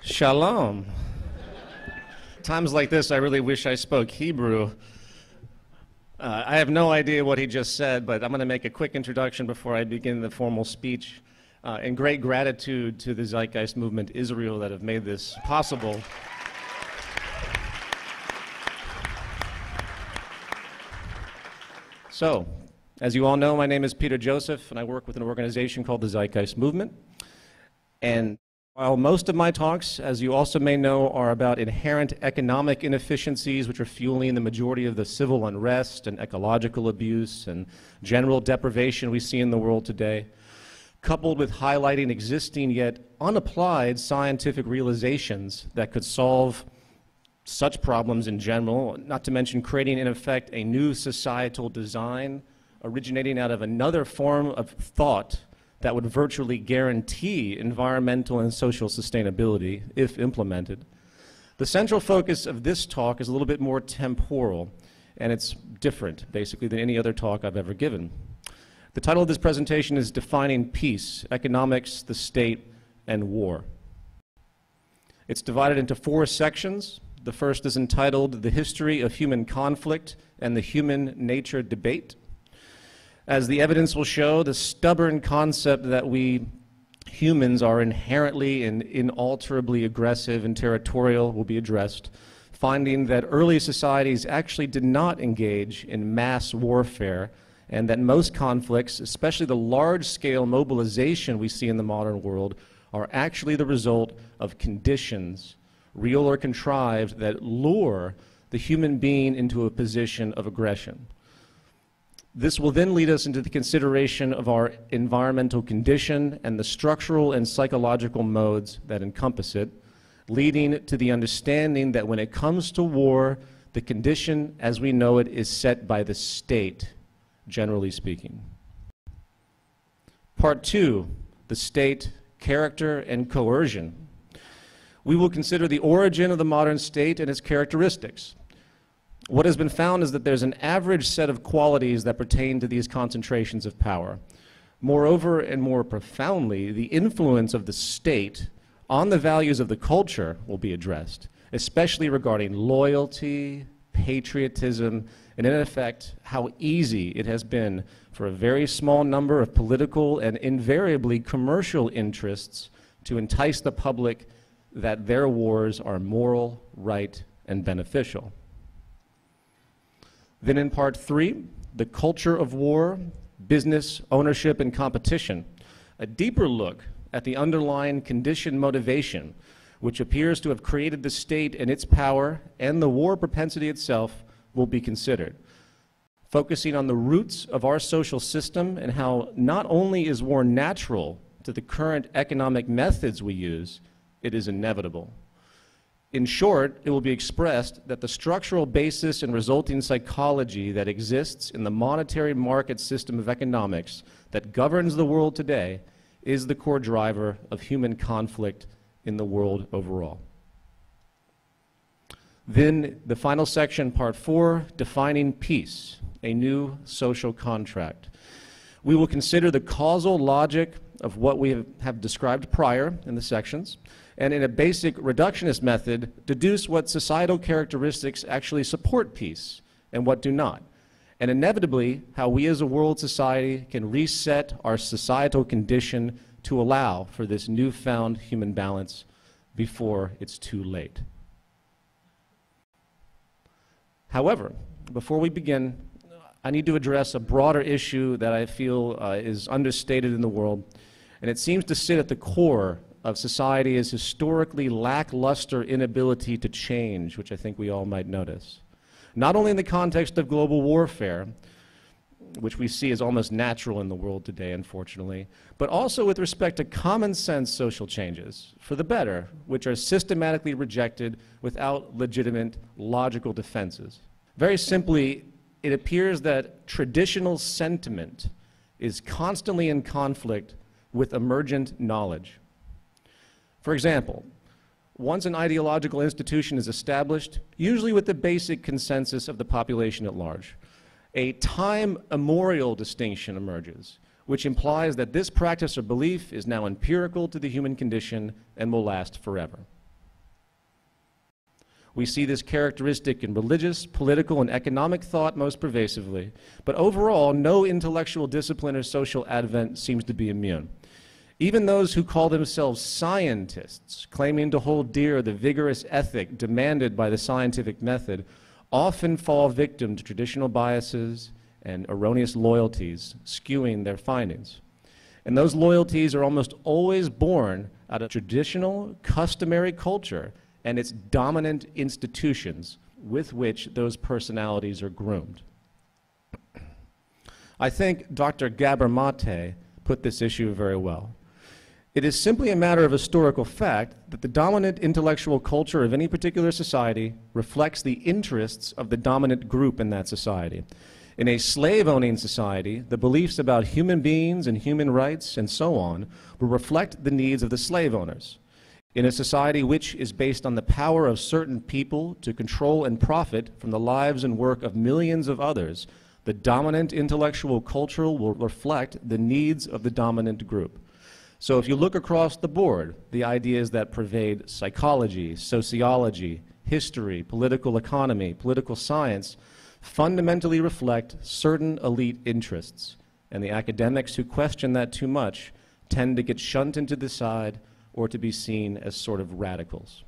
Shalom. Times like this, I really wish I spoke Hebrew. I have no idea what he just said, but I'm going to make a quick introduction before I begin the formal speech. In great gratitude to the Zeitgeist Movement Israel that have made this possible. So, as you all know, my name is Peter Joseph, and I work with an organization called the Zeitgeist Movement. And while most of my talks, as you also may know, are about inherent economic inefficiencies which are fueling the majority of the civil unrest and ecological abuse and general deprivation we see in the world today, coupled with highlighting existing yet unapplied scientific realizations that could solve such problems in general, not to mention creating in effect a new societal design originating out of another form of thought that would virtually guarantee environmental and social sustainability if implemented. The central focus of this talk is a little bit more temporal, and it's different, basically, than any other talk I've ever given. The title of this presentation is Defining Peace, Economics, the State, and War. It's divided into 4 sections. The first is entitled The History of Human Conflict and the Human Nature Debate. As the evidence will show, the stubborn concept that we humans are inherently and inalterably aggressive and territorial will be addressed, finding that early societies actually did not engage in mass warfare, and that most conflicts, especially the large-scale mobilization we see in the modern world, are actually the result of conditions, real or contrived, that lure the human being into a position of aggression. This will then lead us into the consideration of our environmental condition and the structural and psychological modes that encompass it, leading to the understanding that when it comes to war, the condition as we know it is set by the state, generally speaking. Part 2, the state, character, and coercion. We will consider the origin of the modern state and its characteristics. What has been found is that there's an average set of qualities that pertain to these concentrations of power. Moreover, and more profoundly, the influence of the state on the values of the culture will be addressed, especially regarding loyalty, patriotism, and in effect, how easy it has been for a very small number of political and invariably commercial interests to entice the public that their wars are moral, right, and beneficial. Then in part 3, the culture of war, business, ownership, and competition, a deeper look at the underlying conditioned motivation which appears to have created the state and its power and the war propensity itself will be considered, focusing on the roots of our social system and how not only is war natural to the current economic methods we use, it is inevitable. In short, it will be expressed that the structural basis and resulting psychology that exists in the monetary market system of economics that governs the world today is the core driver of human conflict in the world overall. Then the final section, part 4, defining peace, a new social contract. We will consider the causal logic of what we have described prior in the sections, and in a basic reductionist method, deduce what societal characteristics actually support peace and what do not, and inevitably how we as a world society can reset our societal condition to allow for this newfound human balance before it's too late. However, before we begin, I need to address a broader issue that I feel is understated in the world, and it seems to sit at the core of society's historically lackluster inability to change, which I think we all might notice. Not only in the context of global warfare, which we see as almost natural in the world today, unfortunately, but also with respect to common sense social changes for the better, which are systematically rejected without legitimate logical defenses. Very simply, it appears that traditional sentiment is constantly in conflict with emergent knowledge. For example, once an ideological institution is established, usually with the basic consensus of the population at large, a time immemorial distinction emerges, which implies that this practice or belief is now empirical to the human condition and will last forever. We see this characteristic in religious, political, and economic thought most pervasively, but overall, no intellectual discipline or social advent seems to be immune. Even those who call themselves scientists, claiming to hold dear the vigorous ethic demanded by the scientific method, often fall victim to traditional biases and erroneous loyalties, skewing their findings. And those loyalties are almost always born out of traditional, customary culture and its dominant institutions with which those personalities are groomed. I think Dr. Gabor Mate put this issue very well. It is simply a matter of historical fact that the dominant intellectual culture of any particular society reflects the interests of the dominant group in that society. In a slave-owning society, the beliefs about human beings and human rights and so on will reflect the needs of the slave owners. In a society which is based on the power of certain people to control and profit from the lives and work of millions of others, the dominant intellectual culture will reflect the needs of the dominant group. So if you look across the board, the ideas that pervade psychology, sociology, history, political economy, political science, fundamentally reflect certain elite interests, and the academics who question that too much tend to get shunted to the side or to be seen as sort of radicals.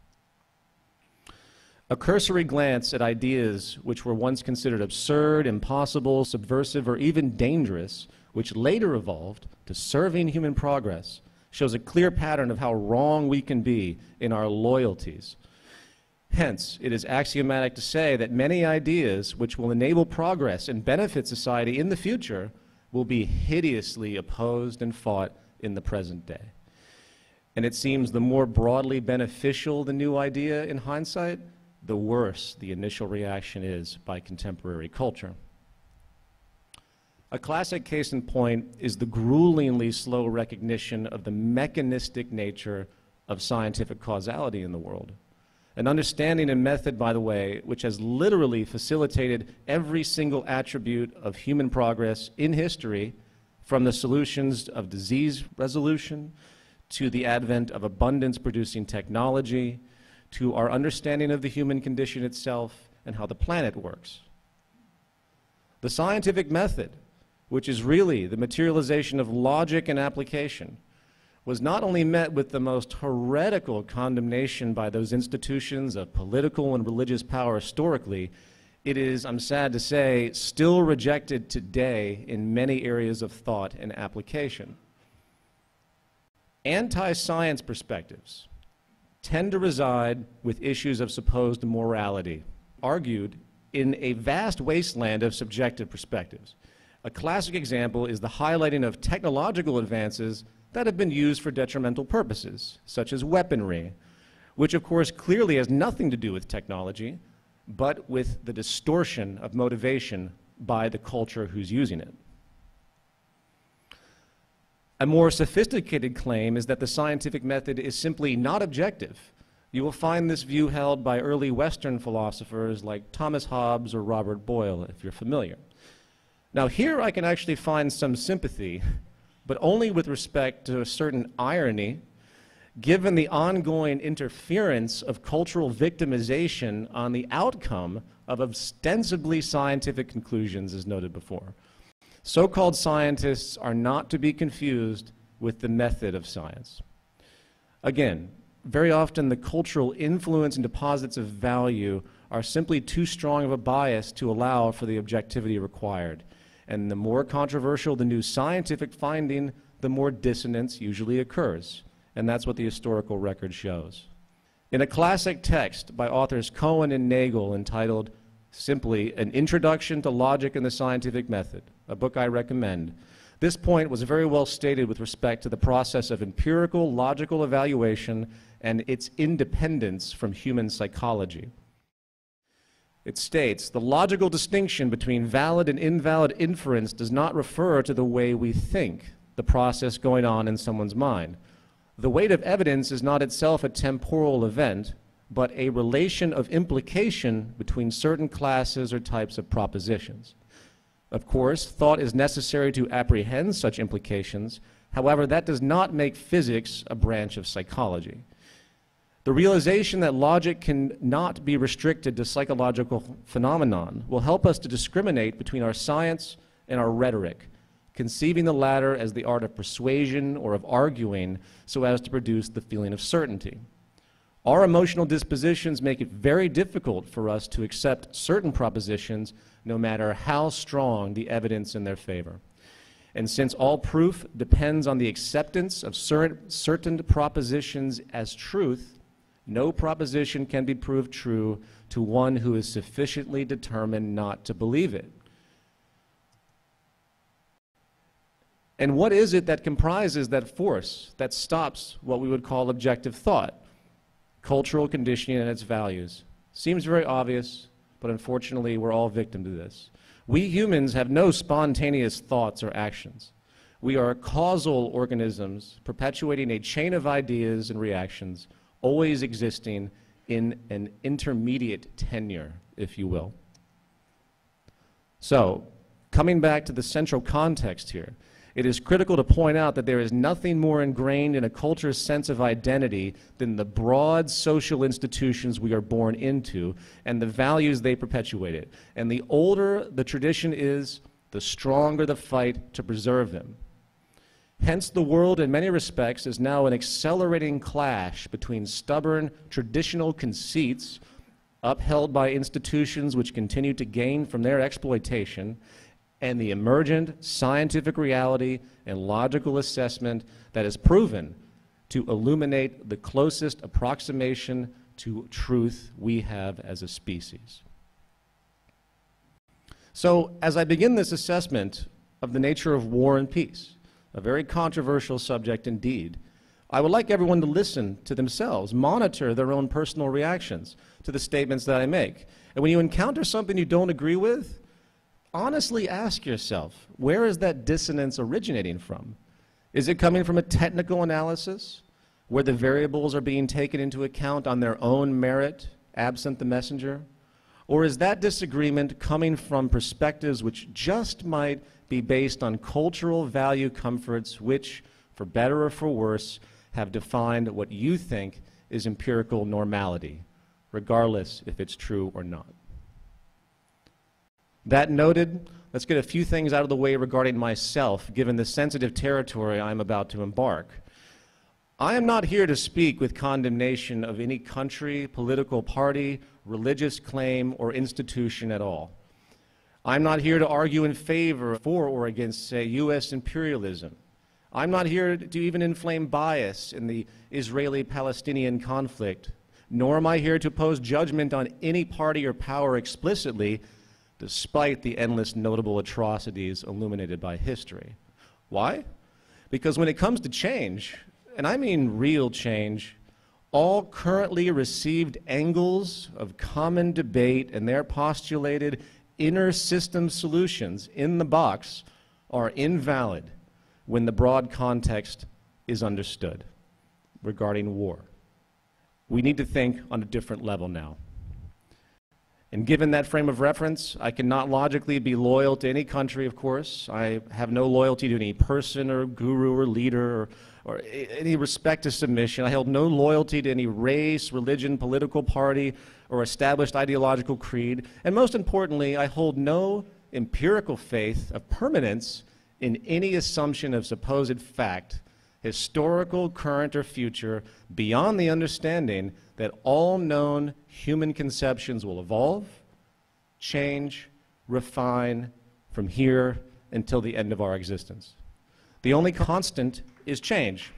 A cursory glance at ideas which were once considered absurd, impossible, subversive, or even dangerous, which later evolved to serving human progress, shows a clear pattern of how wrong we can be in our loyalties. Hence, it is axiomatic to say that many ideas which will enable progress and benefit society in the future will be hideously opposed and fought in the present day. And it seems the more broadly beneficial the new idea in hindsight, the worse the initial reaction is by contemporary culture. A classic case in point is the gruelingly slow recognition of the mechanistic nature of scientific causality in the world. An understanding and method, by the way, which has literally facilitated every single attribute of human progress in history, from the solutions of disease resolution to the advent of abundance-producing technology, to our understanding of the human condition itself and how the planet works. The scientific method, which is really the materialization of logic and application, was not only met with the most heretical condemnation by those institutions of political and religious power historically, it is, I'm sad to say, still rejected today in many areas of thought and application. Anti-science perspectives tend to reside with issues of supposed morality, argued in a vast wasteland of subjective perspectives. A classic example is the highlighting of technological advances that have been used for detrimental purposes, such as weaponry, which of course clearly has nothing to do with technology, but with the distortion of motivation by the culture who's using it. A more sophisticated claim is that the scientific method is simply not objective. You will find this view held by early Western philosophers like Thomas Hobbes or Robert Boyle, if you're familiar. Now here I can actually find some sympathy, but only with respect to a certain irony, given the ongoing interference of cultural victimization on the outcome of ostensibly scientific conclusions, as noted before. So-called scientists are not to be confused with the method of science. Again, very often the cultural influence and deposits of value are simply too strong of a bias to allow for the objectivity required. And the more controversial the new scientific finding, the more dissonance usually occurs. And that's what the historical record shows. In a classic text by authors Cohen and Nagel entitled simply An Introduction to Logic and the Scientific Method, a book I recommend, this point was very well stated with respect to the process of empirical logical evaluation and its independence from human psychology. It states, the logical distinction between valid and invalid inference does not refer to the way we think, the process going on in someone's mind. The weight of evidence is not itself a temporal event, but a relation of implication between certain classes or types of propositions. Of course, thought is necessary to apprehend such implications. However, that does not make physics a branch of psychology. The realization that logic can not be restricted to psychological phenomenon will help us to discriminate between our science and our rhetoric, conceiving the latter as the art of persuasion or of arguing so as to produce the feeling of certainty. Our emotional dispositions make it very difficult for us to accept certain propositions, no matter how strong the evidence in their favor. And since all proof depends on the acceptance of certain propositions as truth, no proposition can be proved true to one who is sufficiently determined not to believe it. And what is it that comprises that force that stops what we would call objective thought? Cultural conditioning and its values. Seems very obvious, but unfortunately we're all victim to this. We humans have no spontaneous thoughts or actions. We are causal organisms perpetuating a chain of ideas and reactions, always existing in an intermediate tenure, if you will. So, coming back to the central context here, it is critical to point out that there is nothing more ingrained in a culture's sense of identity than the broad social institutions we are born into and the values they perpetuated. And the older the tradition is, the stronger the fight to preserve them. Hence, the world, in many respects, is now an accelerating clash between stubborn, traditional conceits upheld by institutions which continue to gain from their exploitation and the emergent scientific reality and logical assessment that is proven to illuminate the closest approximation to truth we have as a species. So, as I begin this assessment of the nature of war and peace, a very controversial subject indeed, I would like everyone to listen to themselves, monitor their own personal reactions to the statements that I make. And when you encounter something you don't agree with, honestly ask yourself, where is that dissonance originating from? Is it coming from a technical analysis, where the variables are being taken into account on their own merit, absent the messenger? Or is that disagreement coming from perspectives which just might be based on cultural value comforts which, for better or for worse, have defined what you think is empirical normality, regardless if it's true or not? That noted, let's get a few things out of the way regarding myself, given the sensitive territory I'm about to embark. I am not here to speak with condemnation of any country, political party, religious claim, or institution at all. I'm not here to argue in favor, for, or against, say, U.S. imperialism. I'm not here to even inflame bias in the Israeli-Palestinian conflict, nor am I here to pose judgment on any party or power explicitly, despite the endless notable atrocities illuminated by history. Why? Because when it comes to change, and I mean real change, all currently received angles of common debate and their postulated inner system solutions in the box are invalid when the broad context is understood regarding war. We need to think on a different level now. And given that frame of reference, I cannot logically be loyal to any country, of course. I have no loyalty to any person or guru or leader or any respect to submission. I held no loyalty to any race, religion, political party, or established ideological creed. And most importantly, I hold no empirical faith of permanence in any assumption of supposed fact, historical, current, or future, beyond the understanding that all known human conceptions will evolve, change, refine from here until the end of our existence. The only constant is change.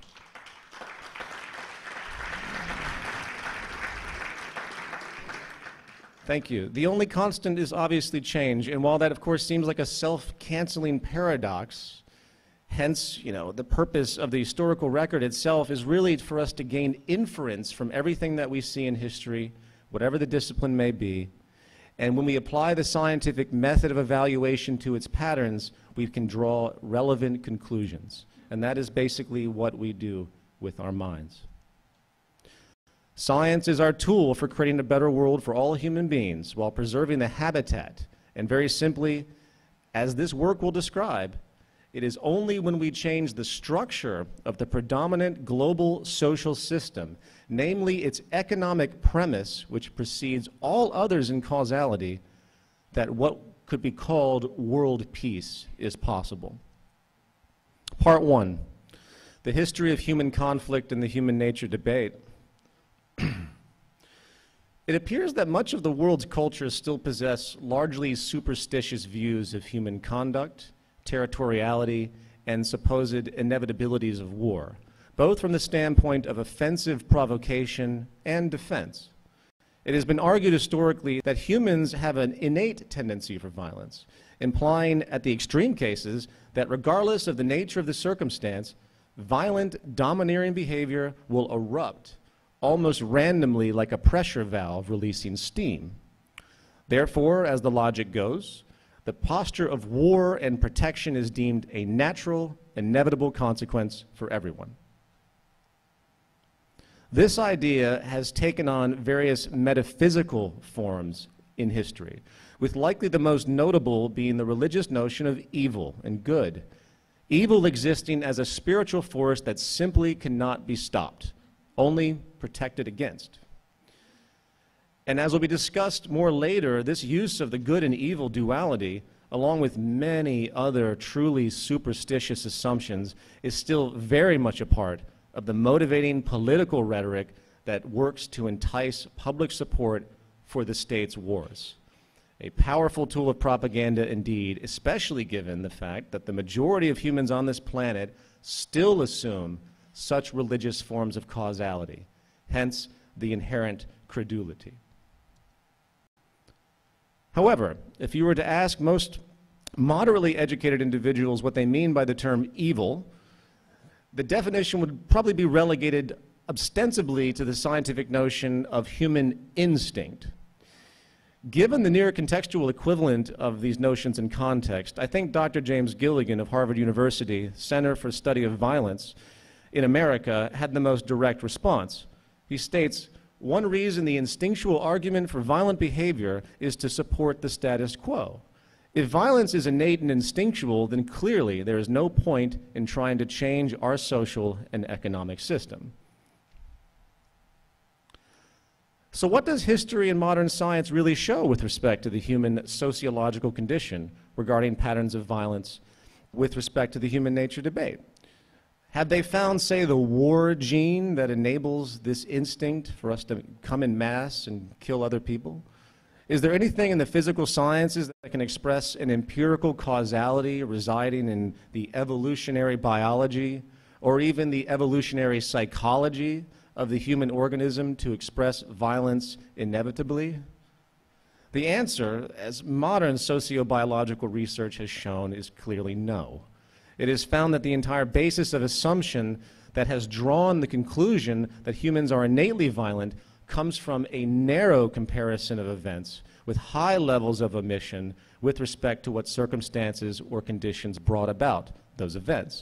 Thank you. The only constant is obviously change, and while that of course seems like a self-canceling paradox, hence, the purpose of the historical record itself is really for us to gain inference from everything that we see in history, whatever the discipline may be, and when we apply the scientific method of evaluation to its patterns, we can draw relevant conclusions, and that is basically what we do with our minds. Science is our tool for creating a better world for all human beings while preserving the habitat. And very simply, as this work will describe, It is only when we change the structure of the predominant global social system, namely its economic premise, which precedes all others in causality, that what could be called world peace is possible. Part 1, the history of human conflict and the human nature debate. It appears that much of the world's cultures still possess largely superstitious views of human conduct, territoriality, and supposed inevitabilities of war, both from the standpoint of offensive provocation and defense. It has been argued historically that humans have an innate tendency for violence, implying at the extreme cases that regardless of the nature of the circumstance, violent, domineering behavior will erupt almost randomly like a pressure valve releasing steam. Therefore, as the logic goes, the posture of war and protection is deemed a natural, inevitable consequence for everyone. This idea has taken on various metaphysical forms in history, with likely the most notable being the religious notion of evil and good. Evil existing as a spiritual force that simply cannot be stopped, only protected against. And as will be discussed more later, this use of the good and evil duality, along with many other truly superstitious assumptions, is still very much a part of the motivating political rhetoric that works to entice public support for the state's wars. A powerful tool of propaganda indeed, especially given the fact that the majority of humans on this planet still assume such religious forms of causality, hence the inherent credulity. However, if you were to ask most moderately educated individuals what they mean by the term evil, the definition would probably be relegated ostensibly to the scientific notion of human instinct. Given the near contextual equivalent of these notions in context, I think Dr. James Gilligan of Harvard University Center for Study of Violence in America had the most direct response. He states, "One reason the instinctual argument for violent behavior is to support the status quo. If violence is innate and instinctual, then clearly there is no point in trying to change our social and economic system." So what does history and modern science really show with respect to the human sociological condition regarding patterns of violence with respect to the human nature debate? Have they found, say, the war gene that enables this instinct for us to come in mass and kill other people? Is there anything in the physical sciences that can express an empirical causality residing in the evolutionary biology or even the evolutionary psychology of the human organism to express violence inevitably? The answer, as modern sociobiological research has shown, is clearly no. It is found that the entire basis of assumption that has drawn the conclusion that humans are innately violent comes from a narrow comparison of events with high levels of omission with respect to what circumstances or conditions brought about those events.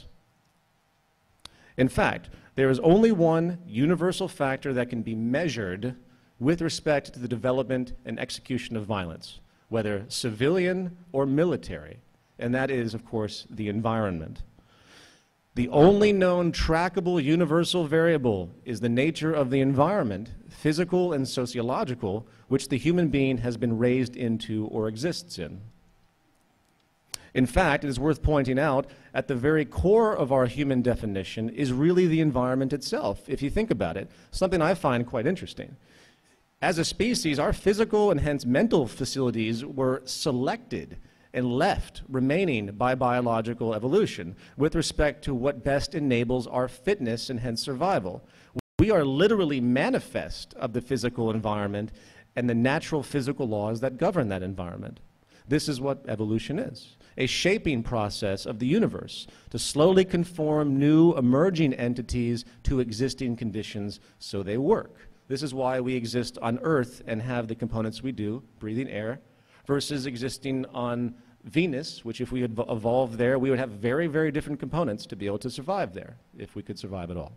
In fact, there is only one universal factor that can be measured with respect to the development and execution of violence, whether civilian or military, and that is, of course, the environment. The only known trackable universal variable is the nature of the environment, physical and sociological, which the human being has been raised into or exists in. In fact, it is worth pointing out, at the very core of our human definition is really the environment itself, if you think about it, something I find quite interesting. As a species, our physical and hence mental facilities were selected and left remaining by biological evolution with respect to what best enables our fitness and hence survival. We are literally manifest of the physical environment and the natural physical laws that govern that environment. This is what evolution is, a shaping process of the universe to slowly conform new emerging entities to existing conditions so they work. This is why we exist on Earth and have the components we do, breathing air, versus existing on Venus, which if we had evolved there, we would have very, very different components to be able to survive there, if we could survive at all.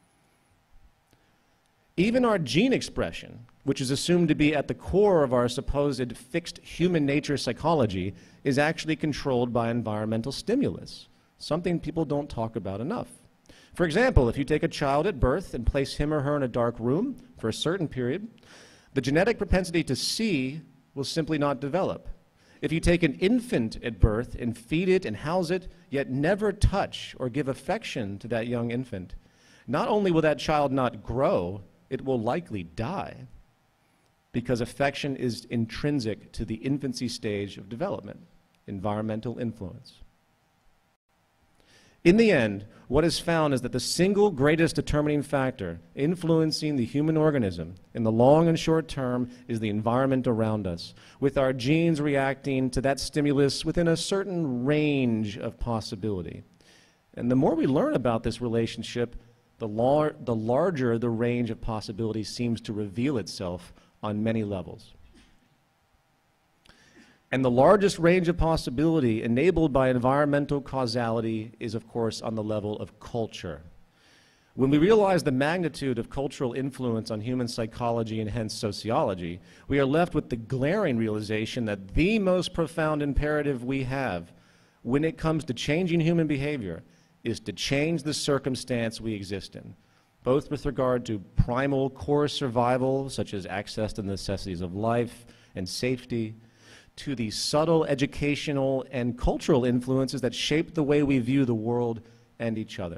Even our gene expression, which is assumed to be at the core of our supposed fixed human nature psychology, is actually controlled by environmental stimulus. something people don't talk about enough. For example, if you take a child at birth and place him or her in a dark room for a certain period, the genetic propensity to see will simply not develop. If you take an infant at birth and feed it and house it, yet never touch or give affection to that young infant, not only will that child not grow, it will likely die, because affection is intrinsic to the infancy stage of development, environmental influence. In the end, what is found is that the single greatest determining factor influencing the human organism in the long and short term is the environment around us, with our genes reacting to that stimulus within a certain range of possibility. And the more we learn about this relationship, the larger the range of possibilities seems to reveal itself on many levels. And the largest range of possibility enabled by environmental causality is, of course, on the level of culture. When we realize the magnitude of cultural influence on human psychology and hence sociology, we are left with the glaring realization that the most profound imperative we have when it comes to changing human behavior is to change the circumstance we exist in, both with regard to primal core survival, such as access to the necessities of life and safety, to the subtle educational and cultural influences that shape the way we view the world and each other.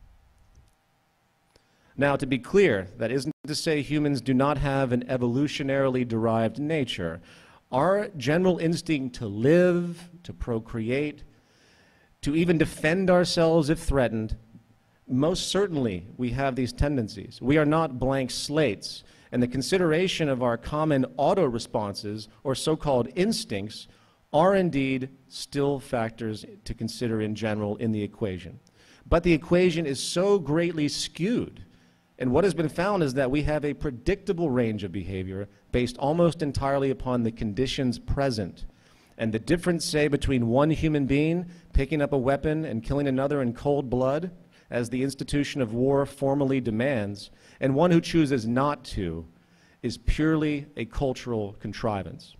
Now, to be clear, that isn't to say humans do not have an evolutionarily derived nature. Our general instinct to live, to procreate, to even defend ourselves if threatened, most certainly we have these tendencies. We are not blank slates. And the consideration of our common auto-responses, or so-called instincts, are indeed still factors to consider in general in the equation. But the equation is so greatly skewed, and what has been found is that we have a predictable range of behavior based almost entirely upon the conditions present. And the difference, say, between one human being picking up a weapon and killing another in cold blood, as the institution of war formally demands, and one who chooses not to, is purely a cultural contrivance.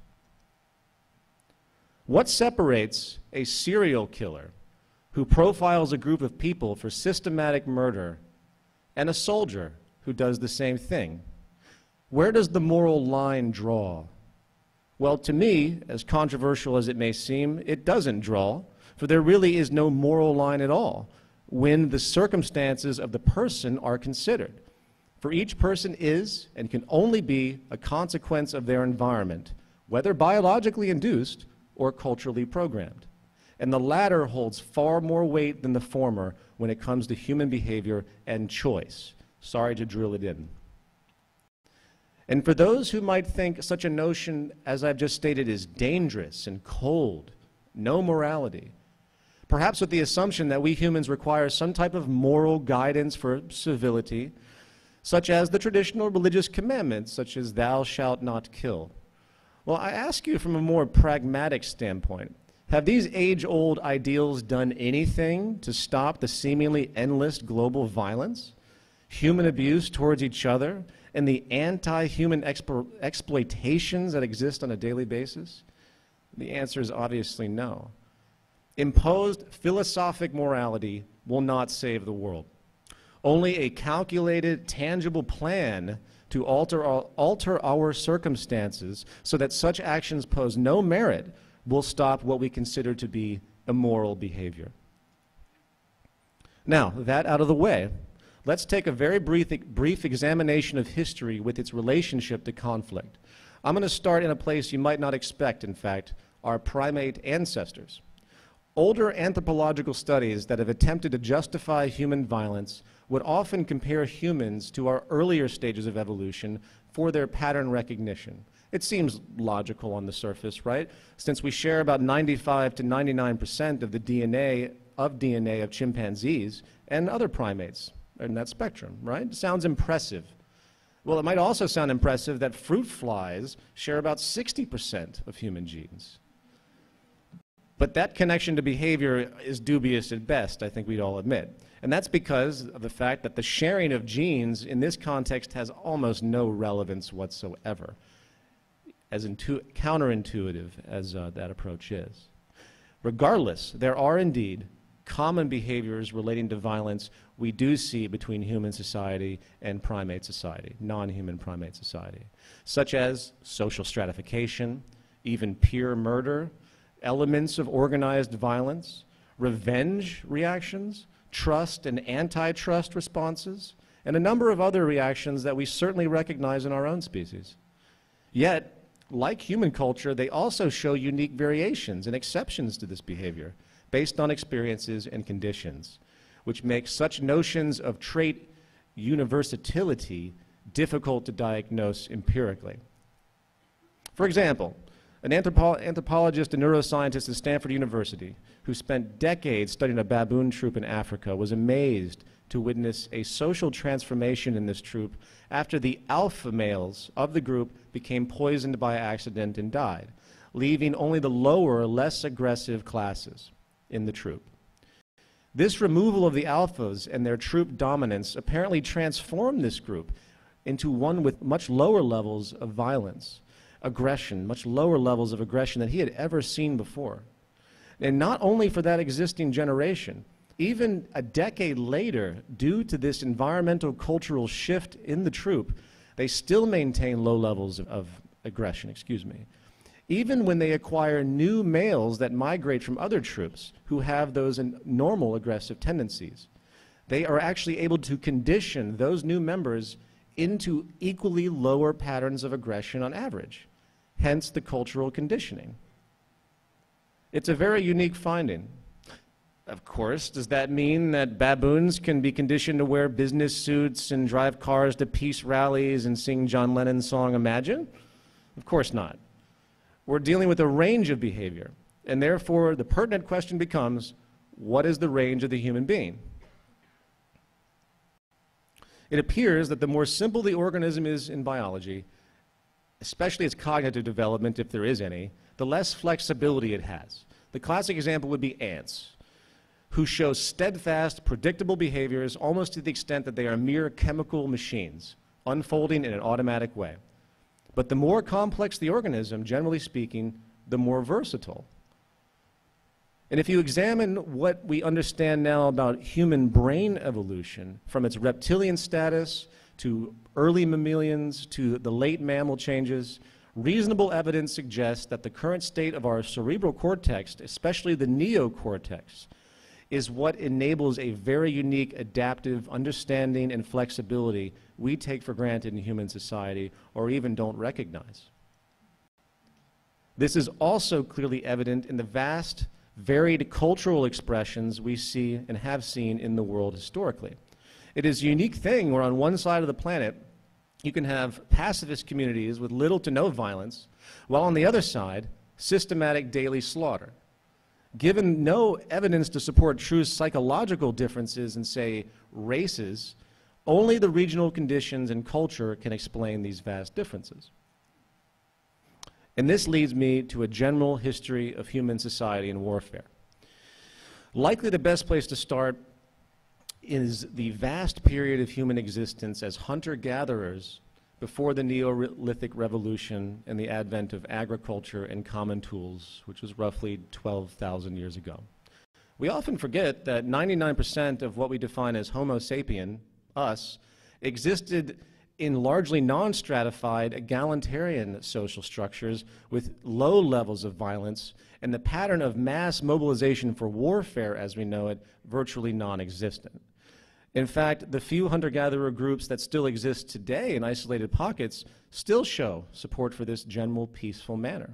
What separates a serial killer who profiles a group of people for systematic murder and a soldier who does the same thing? Where does the moral line draw? Well, to me, as controversial as it may seem, it doesn't draw, for there really is no moral line at all when the circumstances of the person are considered. For each person is and can only be a consequence of their environment, whether biologically induced or culturally programmed. And the latter holds far more weight than the former when it comes to human behavior and choice. Sorry to drill it in. And for those who might think such a notion, as I've just stated, is dangerous and cold, no morality, perhaps with the assumption that we humans require some type of moral guidance for civility, such as the traditional religious commandments, such as thou shalt not kill. Well, I ask you from a more pragmatic standpoint, have these age-old ideals done anything to stop the seemingly endless global violence, human abuse towards each other, and the anti-human exploitations that exist on a daily basis? The answer is obviously no. Imposed philosophic morality will not save the world. Only a calculated, tangible plan to alter our circumstances so that such actions pose no merit will stop what we consider to be immoral behavior. Now, that out of the way, let's take a very brief examination of history with its relationship to conflict. I'm going to start in a place you might not expect, in fact, our primate ancestors. Older anthropological studies that have attempted to justify human violence would often compare humans to our earlier stages of evolution for their pattern recognition. It seems logical on the surface, right? Since we share about 95 to 99% of the DNA of chimpanzees and other primates in that spectrum, right? Sounds impressive. Well, it might also sound impressive that fruit flies share about 60% of human genes. But that connection to behavior is dubious at best, I think we'd all admit. And that's because of the fact that the sharing of genes in this context has almost no relevance whatsoever, as counterintuitive as that approach is. Regardless, there are indeed common behaviors relating to violence we do see between human society and primate society, non-human primate society, such as social stratification, even peer murder, elements of organized violence, revenge reactions, trust and antitrust responses, and a number of other reactions that we certainly recognize in our own species. Yet, like human culture, they also show unique variations and exceptions to this behavior based on experiences and conditions, which makes such notions of trait universality difficult to diagnose empirically. For example, an anthropologist and neuroscientist at Stanford University who spent decades studying a baboon troop in Africa was amazed to witness a social transformation in this troop after the alpha males of the group became poisoned by accident and died, leaving only the lower, less aggressive classes in the troop. This removal of the alphas and their troop dominance apparently transformed this group into one with much lower levels of violence, aggression, much lower levels of aggression than he had ever seen before. And not only for that existing generation, even a decade later, due to this environmental cultural shift in the troop, they still maintain low levels of aggression, even when they acquire new males that migrate from other troops who have those normal aggressive tendencies. They are actually able to condition those new members into equally lower patterns of aggression on average, hence the cultural conditioning. It's a very unique finding. Of course, does that mean that baboons can be conditioned to wear business suits and drive cars to peace rallies and sing John Lennon's song Imagine? Of course not. We're dealing with a range of behavior, and therefore the pertinent question becomes, what is the range of the human being? It appears that the more simple the organism is in biology, especially its cognitive development, if there is any, the less flexibility it has. The classic example would be ants, who show steadfast, predictable behaviors almost to the extent that they are mere chemical machines, unfolding in an automatic way. But the more complex the organism, generally speaking, the more versatile. And if you examine what we understand now about human brain evolution, from its reptilian status to early mammalians to the late mammal changes, reasonable evidence suggests that the current state of our cerebral cortex, especially the neocortex, is what enables a very unique adaptive understanding and flexibility we take for granted in human society or even don't recognize. This is also clearly evident in the vast, varied cultural expressions we see and have seen in the world historically. It is a unique thing where on one side of the planet you can have pacifist communities with little to no violence, while on the other side, systematic daily slaughter. Given no evidence to support true psychological differences in, say, races, only the regional conditions and culture can explain these vast differences. And this leads me to a general history of human society and warfare. Likely the best place to start is the vast period of human existence as hunter-gatherers before the Neolithic Revolution and the advent of agriculture and common tools, which was roughly 12,000 years ago. We often forget that 99% of what we define as Homo sapien, us, existed in largely non-stratified egalitarian social structures with low levels of violence and the pattern of mass mobilization for warfare as we know it virtually non-existent. In fact, the few hunter-gatherer groups that still exist today in isolated pockets still show support for this general peaceful manner.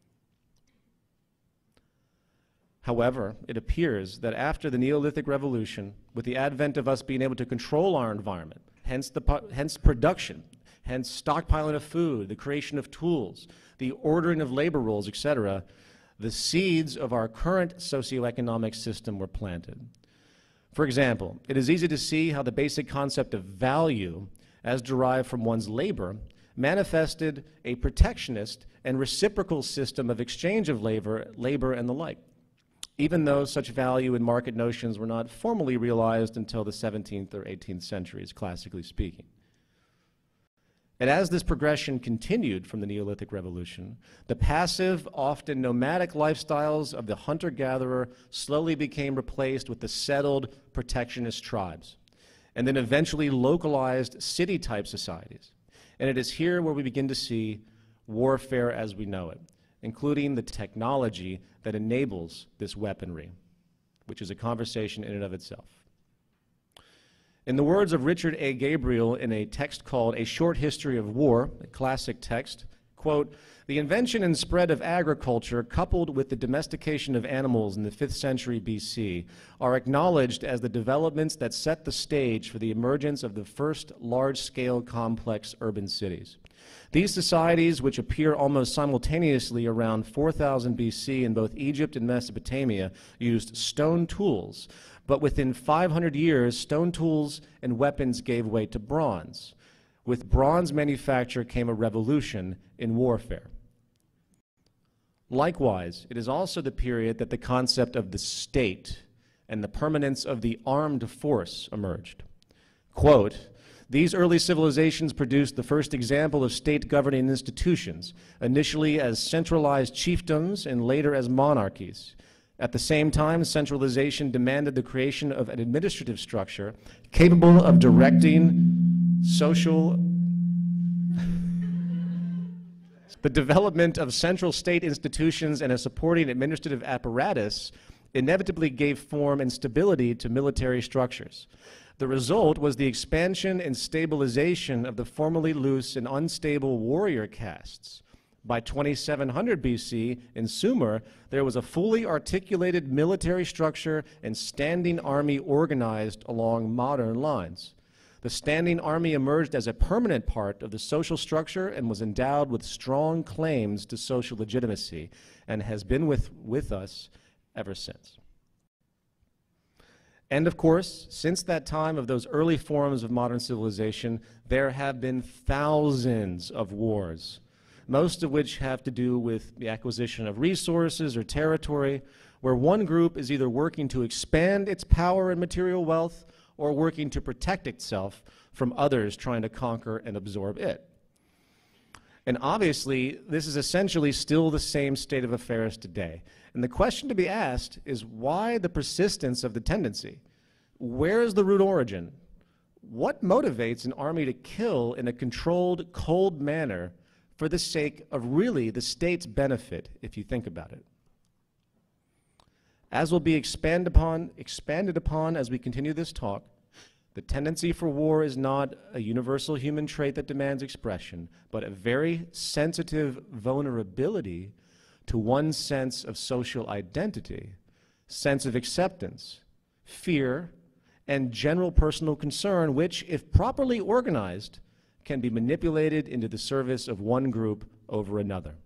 However, it appears that after the Neolithic Revolution, with the advent of us being able to control our environment, hence production, hence stockpiling of food, the creation of tools, the ordering of labor roles, etc., the seeds of our current socioeconomic system were planted. For example, it is easy to see how the basic concept of value, as derived from one's labor, manifested a protectionist and reciprocal system of exchange of labor and the like, even though such value and market notions were not formally realized until the 17th or 18th centuries, classically speaking. And as this progression continued from the Neolithic Revolution, the passive, often nomadic lifestyles of the hunter-gatherer slowly became replaced with the settled, protectionist tribes, and then eventually localized city-type societies. And it is here where we begin to see warfare as we know it, including the technology that enables this weaponry, which is a conversation in and of itself. In the words of Richard A. Gabriel in a text called A Short History of War, a classic text, quote, "The invention and spread of agriculture, coupled with the domestication of animals in the 5th century BC, are acknowledged as the developments that set the stage for the emergence of the first large-scale complex urban cities. These societies, which appear almost simultaneously around 4000 BC in both Egypt and Mesopotamia, used stone tools, but within 500 years, stone tools and weapons gave way to bronze. With bronze manufacture came a revolution in warfare." Likewise, it is also the period that the concept of the state and the permanence of the armed force emerged. Quote, "These early civilizations produced the first example of state governing institutions, initially as centralized chiefdoms and later as monarchies. At the same time, centralization demanded the creation of an administrative structure capable of directing the development of central state institutions and a supporting administrative apparatus inevitably gave form and stability to military structures. The result was the expansion and stabilization of the formerly loose and unstable warrior castes. By 2700 BC, in Sumer, there was a fully articulated military structure and standing army organized along modern lines. The standing army emerged as a permanent part of the social structure and was endowed with strong claims to social legitimacy, and has been with us ever since." And of course, since that time of those early forms of modern civilization, there have been thousands of wars, most of which have to do with the acquisition of resources or territory, where one group is either working to expand its power and material wealth or working to protect itself from others trying to conquer and absorb it. And obviously, this is essentially still the same state of affairs today. And the question to be asked is, why the persistence of the tendency? Where is the root origin? What motivates an army to kill in a controlled, cold manner for the sake of really the state's benefit, if you think about it? As will be expanded upon as we continue this talk, the tendency for war is not a universal human trait that demands expression, but a very sensitive vulnerability to one's sense of social identity, sense of acceptance, fear, and general personal concern, which, if properly organized, can be manipulated into the service of one group over another.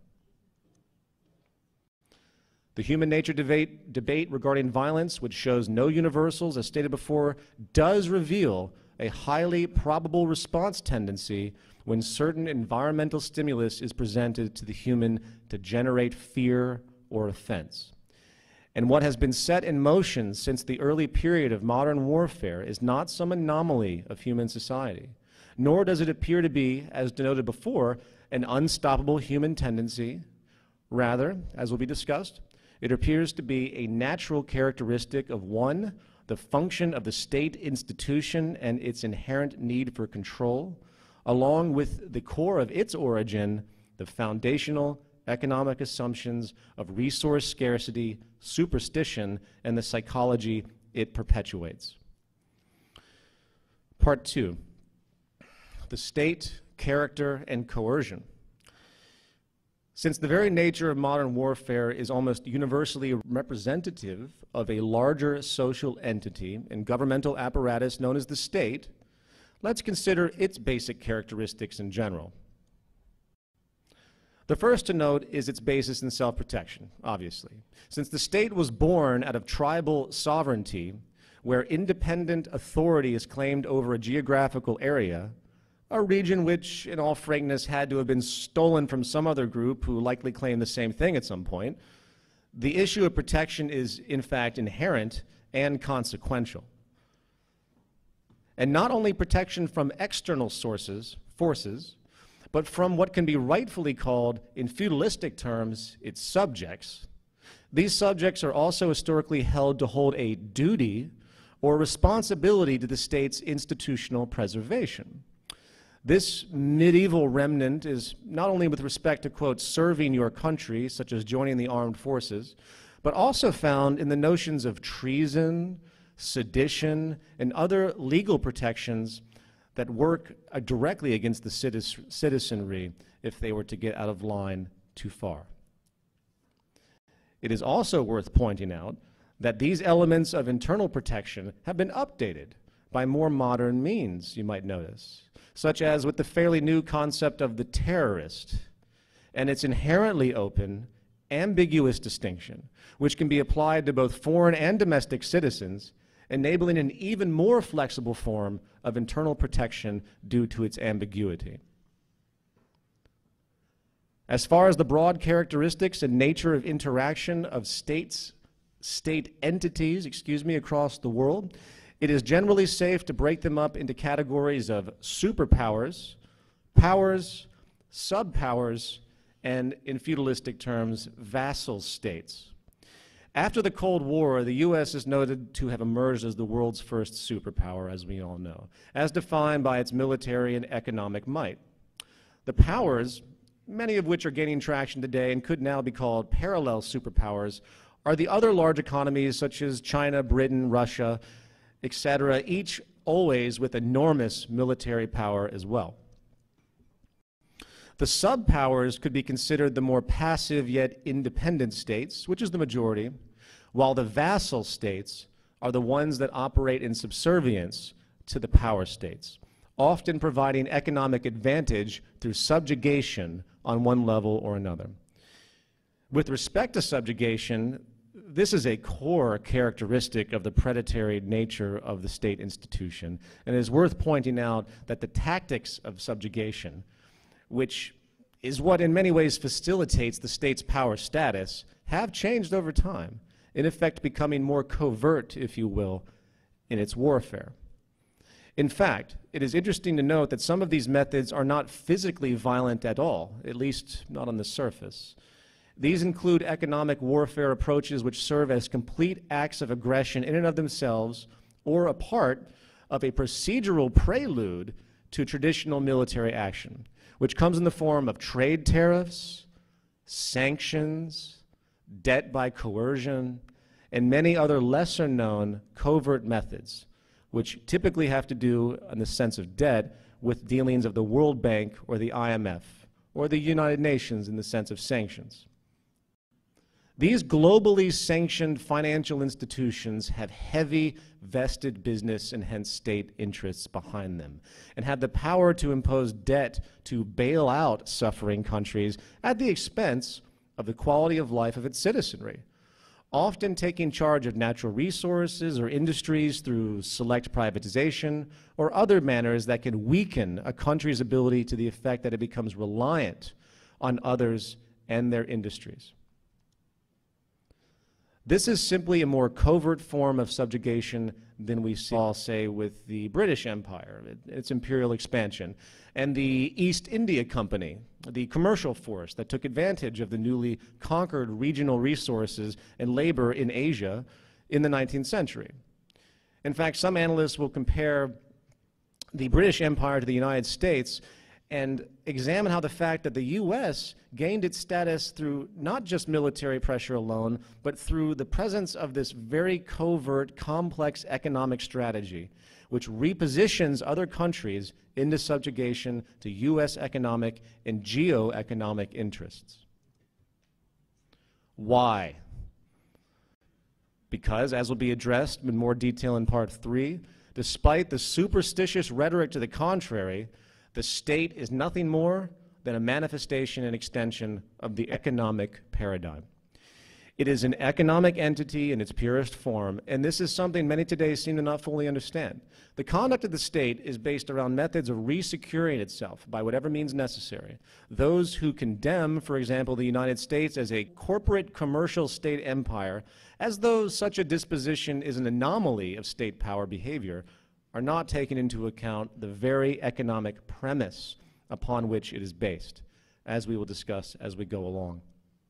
The human nature debate regarding violence, which shows no universals, as stated before, does reveal a highly probable response tendency when certain environmental stimulus is presented to the human to generate fear or offense. And what has been set in motion since the early period of modern warfare is not some anomaly of human society, nor does it appear to be, as denoted before, an unstoppable human tendency. Rather, as will be discussed, it appears to be a natural characteristic of one, the function of the state institution and its inherent need for control, along with the core of its origin, the foundational economic assumptions of resource scarcity, superstition, and the psychology it perpetuates. Part 2, the state, character, and coercion. Since the very nature of modern warfare is almost universally representative of a larger social entity and governmental apparatus known as the state, let's consider its basic characteristics in general. The first to note is its basis in self-protection, obviously. Since the state was born out of tribal sovereignty, where independent authority is claimed over a geographical area, a region which, in all frankness, had to have been stolen from some other group who likely claimed the same thing at some point, the issue of protection is, in fact, inherent and consequential. And not only protection from external forces, but from what can be rightfully called, in feudalistic terms, its subjects. These subjects are also historically held to hold a duty or responsibility to the state's institutional preservation. This medieval remnant is not only with respect to, quote, serving your country, such as joining the armed forces, but also found in the notions of treason, sedition, and other legal protections that work directly against the citizenry if they were to get out of line too far. It is also worth pointing out that these elements of internal protection have been updated by more modern means, you might notice, such as with the fairly new concept of the terrorist and its inherently open, ambiguous distinction, which can be applied to both foreign and domestic citizens, enabling an even more flexible form of internal protection due to its ambiguity. As far as the broad characteristics and nature of interaction of state entities, across the world, it is generally safe to break them up into categories of superpowers, powers, subpowers, and, in feudalistic terms, vassal states. After the Cold War, the U.S. is noted to have emerged as the world's first superpower, as we all know, as defined by its military and economic might. The powers, many of which are gaining traction today and could now be called parallel superpowers, are the other large economies such as China, Britain, Russia, etc., each always with enormous military power as well. The subpowers could be considered the more passive yet independent states, which is the majority, while the vassal states are the ones that operate in subservience to the power states, often providing economic advantage through subjugation on one level or another. With respect to subjugation, this is a core characteristic of the predatory nature of the state institution, and it is worth pointing out that the tactics of subjugation, which is what in many ways facilitates the state's power status, have changed over time, in effect becoming more covert, if you will, in its warfare. In fact, it is interesting to note that some of these methods are not physically violent at all, at least not on the surface. These include economic warfare approaches which serve as complete acts of aggression in and of themselves, or a part of a procedural prelude to traditional military action, which comes in the form of trade tariffs, sanctions, debt by coercion, and many other lesser-known covert methods, which typically have to do, in the sense of debt, with dealings of the World Bank or the IMF, or the United Nations in the sense of sanctions. These globally sanctioned financial institutions have heavy vested business and hence state interests behind them, and have the power to impose debt to bail out suffering countries at the expense of the quality of life of its citizenry, often taking charge of natural resources or industries through select privatization or other manners that can weaken a country's ability to the effect that it becomes reliant on others and their industries. This is simply a more covert form of subjugation than we saw, say, with the British Empire, its imperial expansion, and the East India Company, the commercial force that took advantage of the newly conquered regional resources and labor in Asia in the 19th century. In fact, some analysts will compare the British Empire to the United States and examine how the fact that the U.S. gained its status through not just military pressure alone, but through the presence of this very covert, complex economic strategy, which repositions other countries into subjugation to U.S. economic and geo-economic interests. Why? Because, as will be addressed in more detail in Part 3, despite the superstitious rhetoric to the contrary, the state is nothing more than a manifestation and extension of the economic paradigm. It is an economic entity in its purest form, and this is something many today seem to not fully understand. The conduct of the state is based around methods of resecuring itself by whatever means necessary. Those who condemn, for example, the United States as a corporate commercial state empire, as though such a disposition is an anomaly of state power behavior, are not taking into account the very economic premise upon which it is based, as we will discuss as we go along.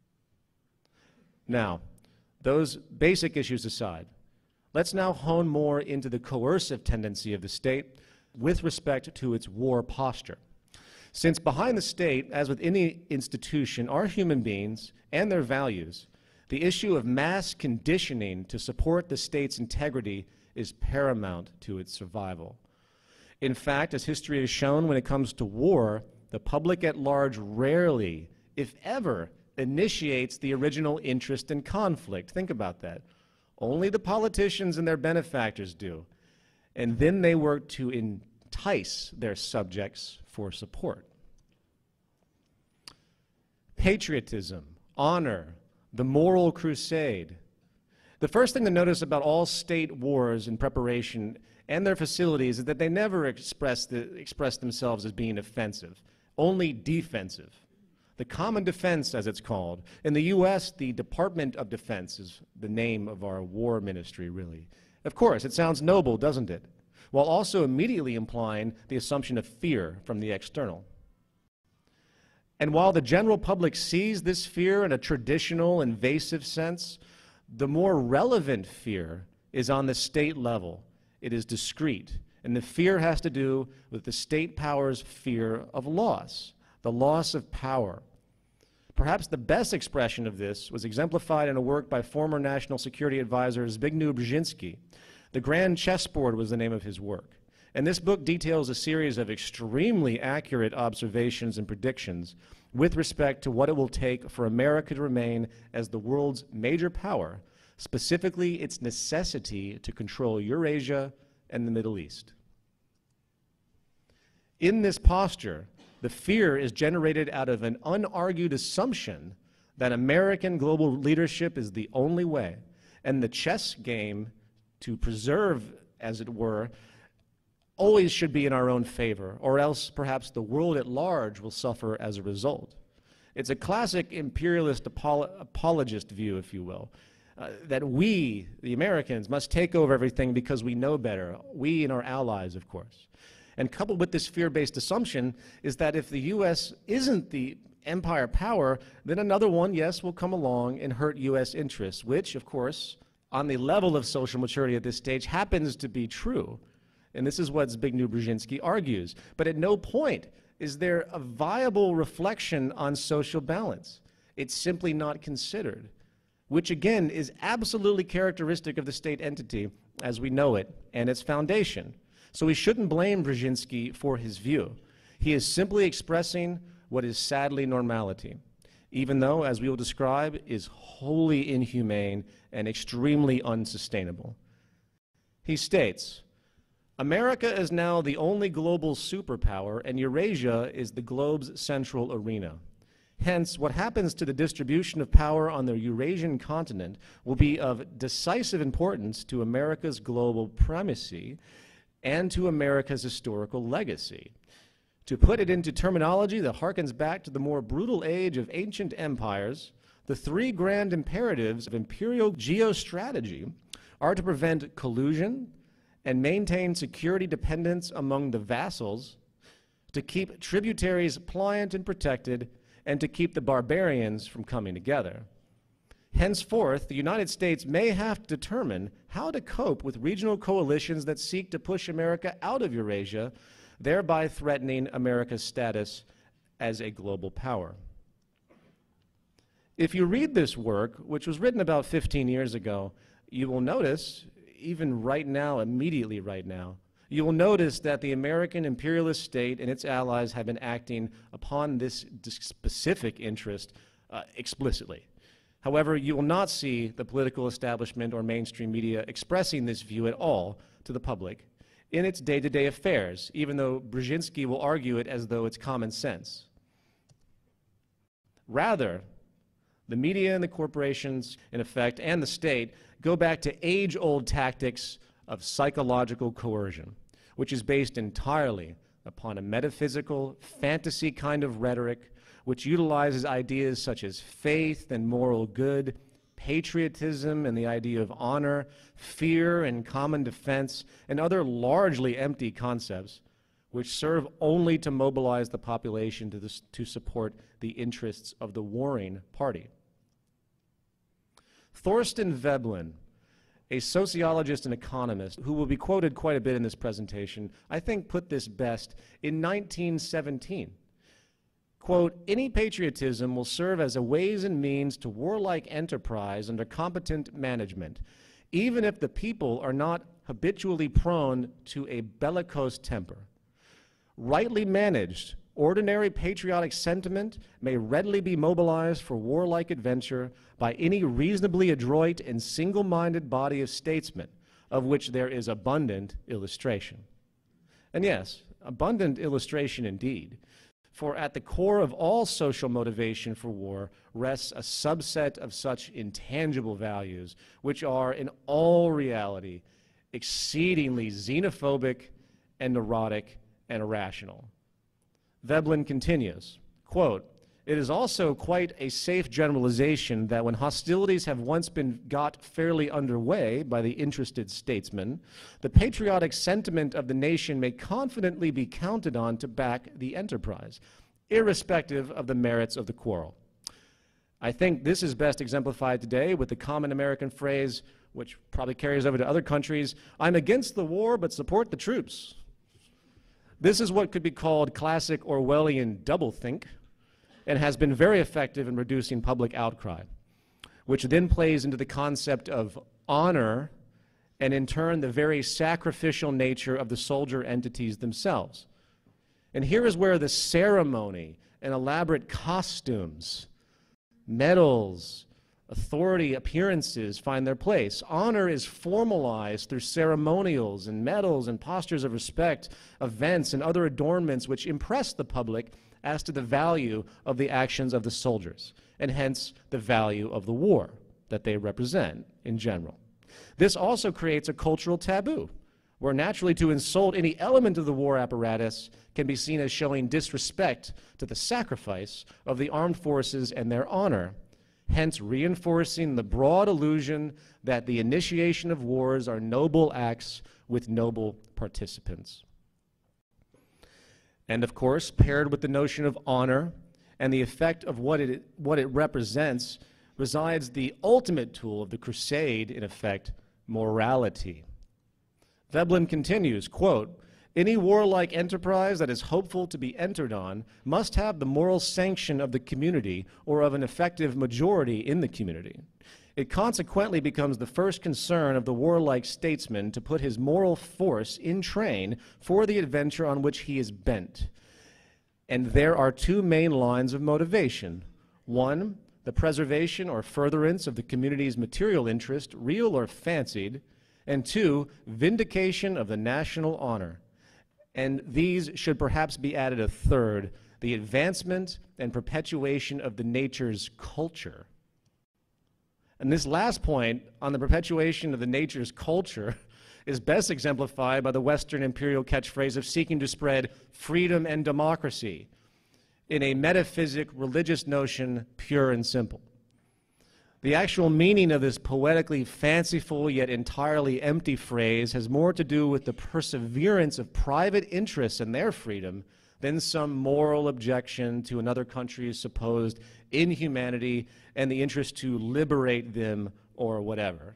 Now, those basic issues aside, let's now hone more into the coercive tendency of the state with respect to its war posture. Since behind the state, as with any institution, are human beings and their values, the issue of mass conditioning to support the state's integrity is paramount to its survival. In fact, as history has shown, when it comes to war, the public at large rarely, if ever, initiates the original interest in conflict. Think about that. Only the politicians and their benefactors do. And then they work to entice their subjects for support. Patriotism, honor, the moral crusade. The first thing to notice about all state wars in preparation and their facilities is that they never express themselves as being offensive, only defensive. The common defense, as it's called. In the U.S., the Department of Defense is the name of our war ministry, really. Of course, it sounds noble, doesn't it? While also immediately implying the assumption of fear from the external. And while the general public sees this fear in a traditional, invasive sense, the more relevant fear is on the state level. It is discrete, and the fear has to do with the state power's fear of loss, the loss of power. Perhaps the best expression of this was exemplified in a work by former National Security Advisor Zbigniew Brzezinski. The Grand Chessboard was the name of his work. And this book details a series of extremely accurate observations and predictions with respect to what it will take for America to remain as the world's major power, specifically its necessity to control Eurasia and the Middle East. In this posture, the fear is generated out of an unargued assumption that American global leadership is the only way, and the chess game to preserve, as it were, always should be in our own favor, or else perhaps the world at large will suffer as a result. It's a classic imperialist apologist view, if you will, that we, the Americans, must take over everything because we know better, we and our allies, of course. And coupled with this fear-based assumption is that if the U.S. isn't the empire power, then another one, yes, will come along and hurt U.S. interests, which, of course, on the level of social maturity at this stage, happens to be true. And this is what Zbigniew Brzezinski argues. But at no point is there a viable reflection on social balance. It's simply not considered, which again is absolutely characteristic of the state entity as we know it and its foundation. So we shouldn't blame Brzezinski for his view. He is simply expressing what is sadly normality, even though, as we will describe, is wholly inhumane and extremely unsustainable. He states, America is now the only global superpower, and Eurasia is the globe's central arena. Hence, what happens to the distribution of power on the Eurasian continent will be of decisive importance to America's global primacy and to America's historical legacy. To put it into terminology that harkens back to the more brutal age of ancient empires, the three grand imperatives of imperial geostrategy are to prevent collusion and maintain security dependence among the vassals, to keep tributaries pliant and protected, and to keep the barbarians from coming together. Henceforth, the United States may have to determine how to cope with regional coalitions that seek to push America out of Eurasia, thereby threatening America's status as a global power. If you read this work, which was written about 15 years ago, you will notice, even right now, immediately right now, you will notice that the American imperialist state and its allies have been acting upon this specific interest explicitly. However, you will not see the political establishment or mainstream media expressing this view at all to the public in its day-to-day affairs, even though Brzezinski will argue it as though it's common sense. Rather, the media and the corporations, in effect, and the state go back to age-old tactics of psychological coercion, which is based entirely upon a metaphysical, fantasy kind of rhetoric which utilizes ideas such as faith and moral good, patriotism and the idea of honor, fear and common defense, and other largely empty concepts, which serve only to mobilize the population to support the interests of the warring party. Thorstein Veblen, a sociologist and economist who will be quoted quite a bit in this presentation, I think put this best in 1917. Quote, "Any patriotism will serve as a ways and means to warlike enterprise under competent management, even if the people are not habitually prone to a bellicose temper. Rightly managed, ordinary patriotic sentiment may readily be mobilized for warlike adventure by any reasonably adroit and single-minded body of statesmen, of which there is abundant illustration." And yes, abundant illustration indeed, for at the core of all social motivation for war rests a subset of such intangible values, which are in all reality exceedingly xenophobic and neurotic and irrational. Veblen continues, quote, "It is also quite a safe generalization that when hostilities have once been got fairly underway by the interested statesmen, the patriotic sentiment of the nation may confidently be counted on to back the enterprise, irrespective of the merits of the quarrel." I think this is best exemplified today with the common American phrase, which probably carries over to other countries, "I'm against the war but support the troops." This is what could be called classic Orwellian doublethink, and has been very effective in reducing public outcry, which then plays into the concept of honor and in turn the very sacrificial nature of the soldier entities themselves. And here is where the ceremony and elaborate costumes, medals, authority appearances find their place. Honor is formalized through ceremonials and medals and postures of respect, events, and other adornments which impress the public as to the value of the actions of the soldiers, and hence the value of the war that they represent in general. This also creates a cultural taboo, where naturally to insult any element of the war apparatus can be seen as showing disrespect to the sacrifice of the armed forces and their honor, hence reinforcing the broad illusion that the initiation of wars are noble acts with noble participants. And of course, paired with the notion of honor and the effect of what it represents, resides the ultimate tool of the crusade, in effect, morality. Veblen continues, quote, "Any warlike enterprise that is hopeful to be entered on must have the moral sanction of the community or of an effective majority in the community. It consequently becomes the first concern of the warlike statesman to put his moral force in train for the adventure on which he is bent. And there are two main lines of motivation. One, the preservation or furtherance of the community's material interest, real or fancied, and two, vindication of the national honor. And these should perhaps be added a third, the advancement and perpetuation of the nature's culture." And this last point on the perpetuation of the nature's culture is best exemplified by the Western imperial catchphrase of seeking to spread freedom and democracy in a metaphysic religious notion, pure and simple. The actual meaning of this poetically fanciful yet entirely empty phrase has more to do with the perseverance of private interests and their freedom than some moral objection to another country's supposed inhumanity and the interest to liberate them or whatever.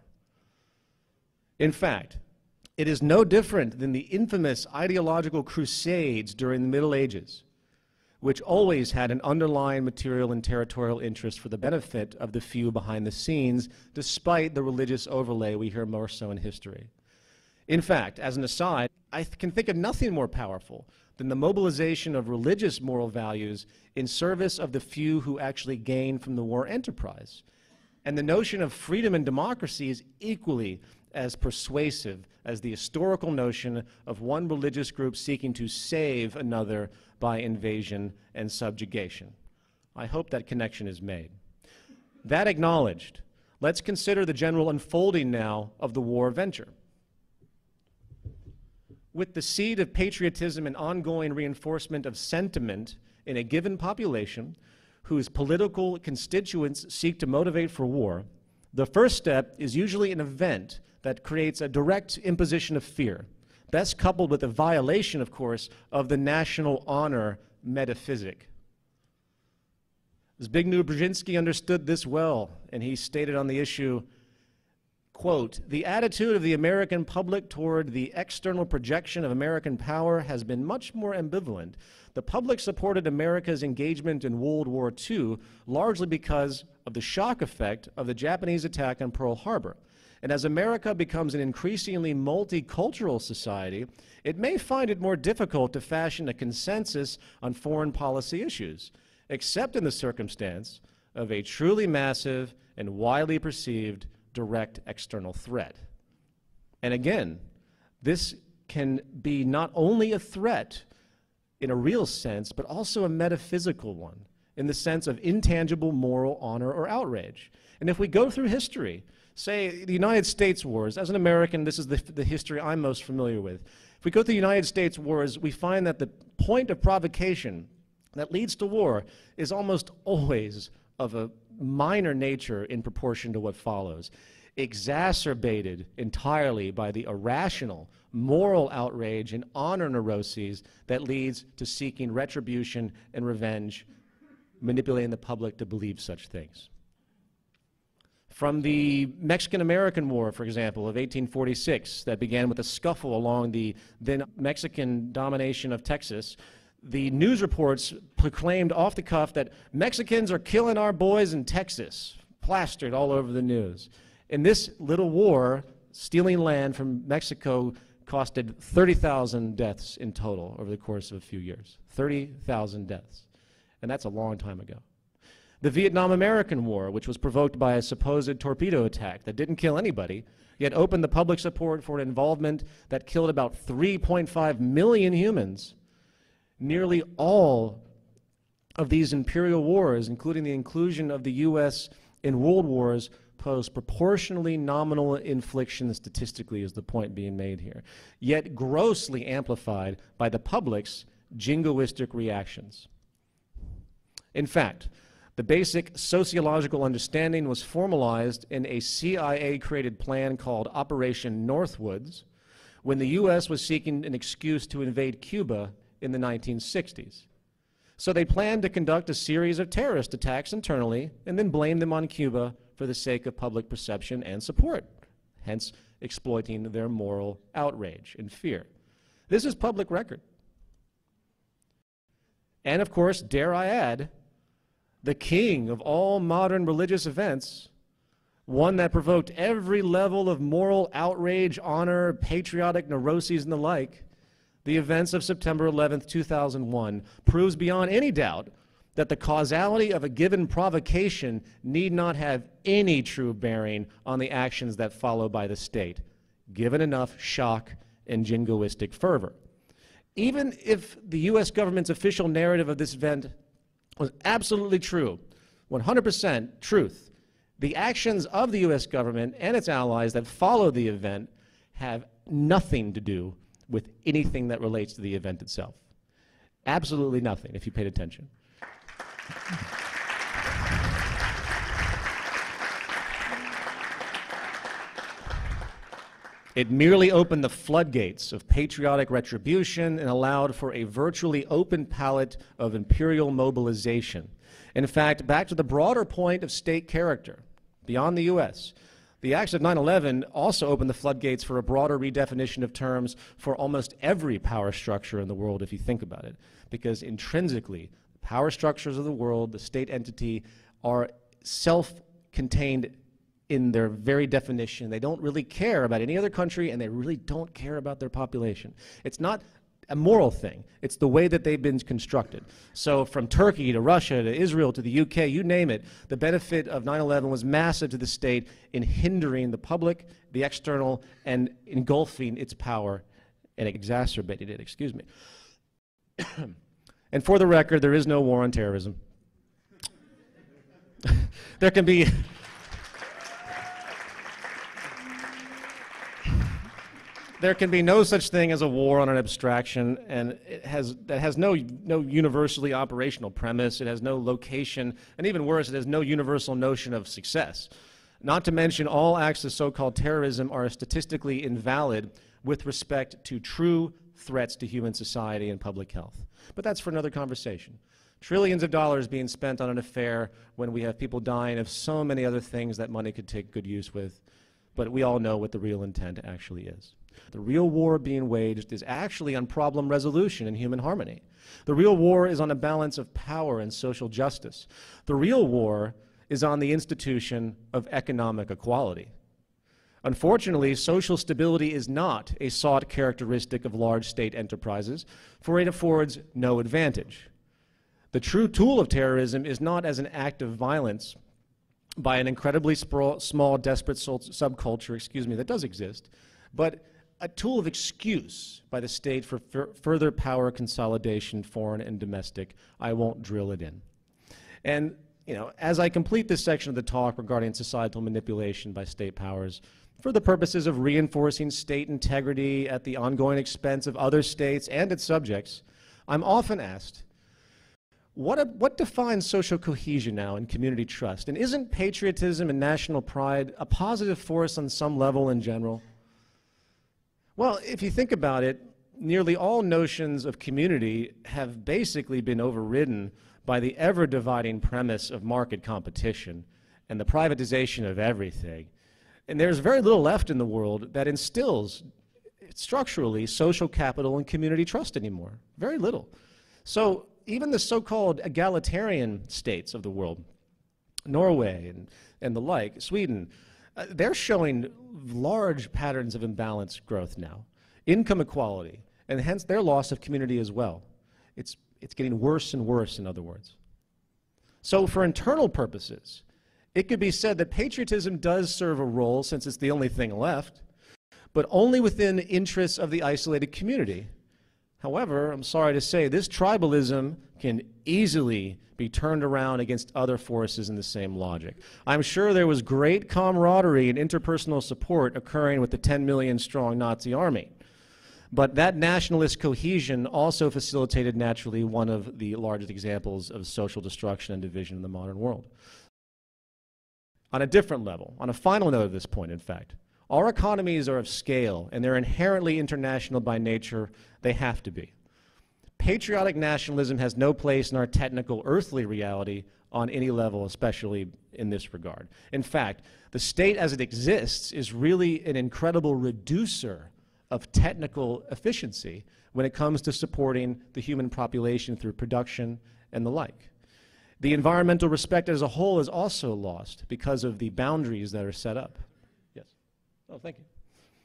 In fact, it is no different than the infamous ideological crusades during the Middle Ages, which always had an underlying material and territorial interest for the benefit of the few behind the scenes, despite the religious overlay we hear more so in history. In fact, as an aside, I can think of nothing more powerful than the mobilization of religious moral values in service of the few who actually gain from the war enterprise. And the notion of freedom and democracy is equally as persuasive as the historical notion of one religious group seeking to save another by invasion and subjugation. I hope that connection is made. That acknowledged, let's consider the general unfolding now of the war venture. With the seed of patriotism and ongoing reinforcement of sentiment in a given population whose political constituents seek to motivate for war, the first step is usually an event that creates a direct imposition of fear, best coupled with a violation, of course, of the national honor metaphysic. Zbigniew Brzezinski understood this well, and he stated on the issue, quote, "The attitude of the American public toward the external projection of American power has been much more ambivalent. The public supported America's engagement in World War II largely because of the shock effect of the Japanese attack on Pearl Harbor. And as America becomes an increasingly multicultural society, it may find it more difficult to fashion a consensus on foreign policy issues, except in the circumstance of a truly massive and widely perceived direct external threat." And again, this can be not only a threat in a real sense, but also a metaphysical one, in the sense of intangible moral honor or outrage. And if we go through history, say the United States wars, as an American, this is the history I'm most familiar with. If we go through the United States wars, we find that the point of provocation that leads to war is almost always of a minor nature in proportion to what follows, exacerbated entirely by the irrational moral outrage and honor neuroses that leads to seeking retribution and revenge, manipulating the public to believe such things. From the Mexican-American War, for example, of 1846, that began with a scuffle along the then Mexican domination of Texas, the news reports proclaimed off the cuff that Mexicans are killing our boys in Texas, plastered all over the news. In this little war, stealing land from Mexico costed 30,000 deaths in total over the course of a few years. 30,000 deaths. And that's a long time ago. The Vietnam-American War, which was provoked by a supposed torpedo attack that didn't kill anybody, yet opened the public support for an involvement that killed about 3.5 million humans. Nearly all of these imperial wars, including the inclusion of the U.S. in world wars, pose proportionally nominal inflictions statistically, is the point being made here, yet grossly amplified by the public's jingoistic reactions. In fact, the basic sociological understanding was formalized in a CIA-created plan called Operation Northwoods when the U.S. was seeking an excuse to invade Cuba in the 1960s. So they planned to conduct a series of terrorist attacks internally and then blame them on Cuba for the sake of public perception and support, hence exploiting their moral outrage and fear. This is public record. And of course, dare I add, the king of all modern religious events, one that provoked every level of moral outrage, honor, patriotic neuroses, and the like, the events of September 11th, 2001, proves beyond any doubt that the causality of a given provocation need not have any true bearing on the actions that follow by the state, given enough shock and jingoistic fervor. Even if the U.S. government's official narrative of this event was absolutely true, 100% truth, the actions of the U.S. government and its allies that follow the event have nothing to do with anything that relates to the event itself. Absolutely nothing, if you paid attention. It merely opened the floodgates of patriotic retribution and allowed for a virtually open palette of imperial mobilization. In fact, back to the broader point of state character, beyond the U.S., the acts of 9/11 also opened the floodgates for a broader redefinition of terms for almost every power structure in the world, if you think about it, because intrinsically, power structures of the world, the state entity, are self-contained in their very definition. They don't really care about any other country, and they really don't care about their population. It's not a moral thing. It's the way that they've been constructed. So from Turkey to Russia to Israel to the UK, you name it, the benefit of 9/11 was massive to the state in hindering the public, the external, and engulfing its power and exacerbating it, excuse me. And for the record, there is no war on terrorism. There can be there can be no such thing as a war on an abstraction, and that has no universally operational premise. It has no location, and even worse, it has no universal notion of success. Not to mention, all acts of so-called terrorism are statistically invalid with respect to true threats to human society and public health. But that's for another conversation. Trillions of dollars being spent on an affair when we have people dying of so many other things that money could take good use with, but we all know what the real intent actually is. The real war being waged is actually on problem resolution and human harmony. The real war is on a balance of power and social justice. The real war is on the institution of economic equality. Unfortunately, social stability is not a sought characteristic of large state enterprises, for it affords no advantage. The true tool of terrorism is not as an act of violence by an incredibly small, desperate subculture, that does exist, but a tool of excuse by the state for further power consolidation, foreign and domestic. I won't drill it in. And, as I complete this section of the talk regarding societal manipulation by state powers, for the purposes of reinforcing state integrity at the ongoing expense of other states and its subjects, I'm often asked, what defines social cohesion now and community trust? And isn't patriotism and national pride a positive force on some level in general? Well, if you think about it, nearly all notions of community have basically been overridden by the ever-dividing premise of market competition and the privatization of everything. And there's very little left in the world that instills structurally social capital and community trust anymore. Very little. So even the so-called egalitarian states of the world, Norway and the like, Sweden, they're showing large patterns of imbalanced growth now. Income equality, and hence their loss of community as well. It's getting worse and worse, in other words. So for internal purposes, it could be said that patriotism does serve a role, since it's the only thing left, but only within the interests of the isolated community. However, I'm sorry to say, this tribalism can easily be turned around against other forces in the same logic. I'm sure there was great camaraderie and interpersonal support occurring with the 10 million strong Nazi army. But that nationalist cohesion also facilitated naturally one of the largest examples of social destruction and division in the modern world. On a different level, on a final note of this point, in fact, our economies are of scale, and they're inherently international by nature. They have to be. Patriotic nationalism has no place in our technical earthly reality on any level, especially in this regard. In fact, the state as it exists is really an incredible reducer of technical efficiency when it comes to supporting the human population through production and the like. The environmental respect as a whole is also lost because of the boundaries that are set up. Yes. Oh, thank you.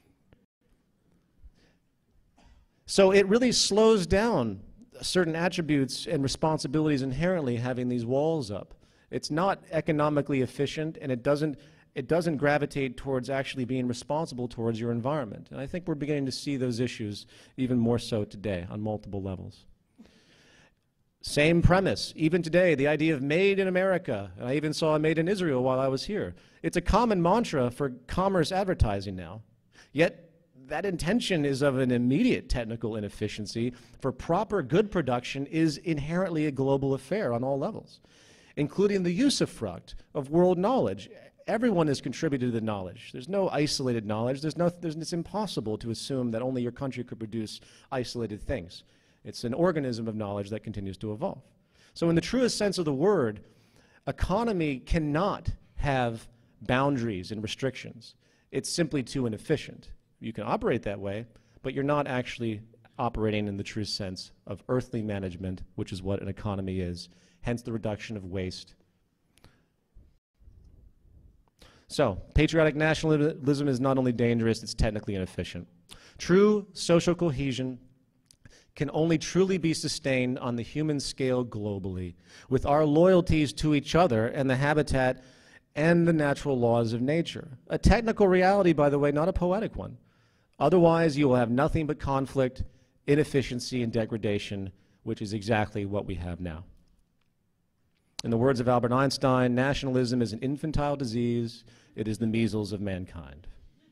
So it really slows down certain attributes and responsibilities inherently having these walls up. It's not economically efficient, and it doesn't gravitate towards actually being responsible towards your environment. And I think we're beginning to see those issues even more so today on multiple levels. Same premise, even today, the idea of made in America. And I even saw made in Israel while I was here. It's a common mantra for commerce advertising now. Yet that intention is of an immediate technical inefficiency, for proper good production is inherently a global affair on all levels, including the usufruct of world knowledge. Everyone has contributed to the knowledge. There's no isolated knowledge. It's impossible to assume that only your country could produce isolated things. It's an organism of knowledge that continues to evolve. So in the truest sense of the word, economy cannot have boundaries and restrictions. It's simply too inefficient. You can operate that way, but you're not actually operating in the true sense of earthly management, which is what an economy is, hence the reduction of waste. So, patriotic nationalism is not only dangerous, it's technically inefficient. True social cohesion can only truly be sustained on the human scale globally, with our loyalties to each other and the habitat and the natural laws of nature. A technical reality, by the way, not a poetic one. Otherwise, you will have nothing but conflict, inefficiency, and degradation, which is exactly what we have now. In the words of Albert Einstein, nationalism is an infantile disease. It is the measles of mankind.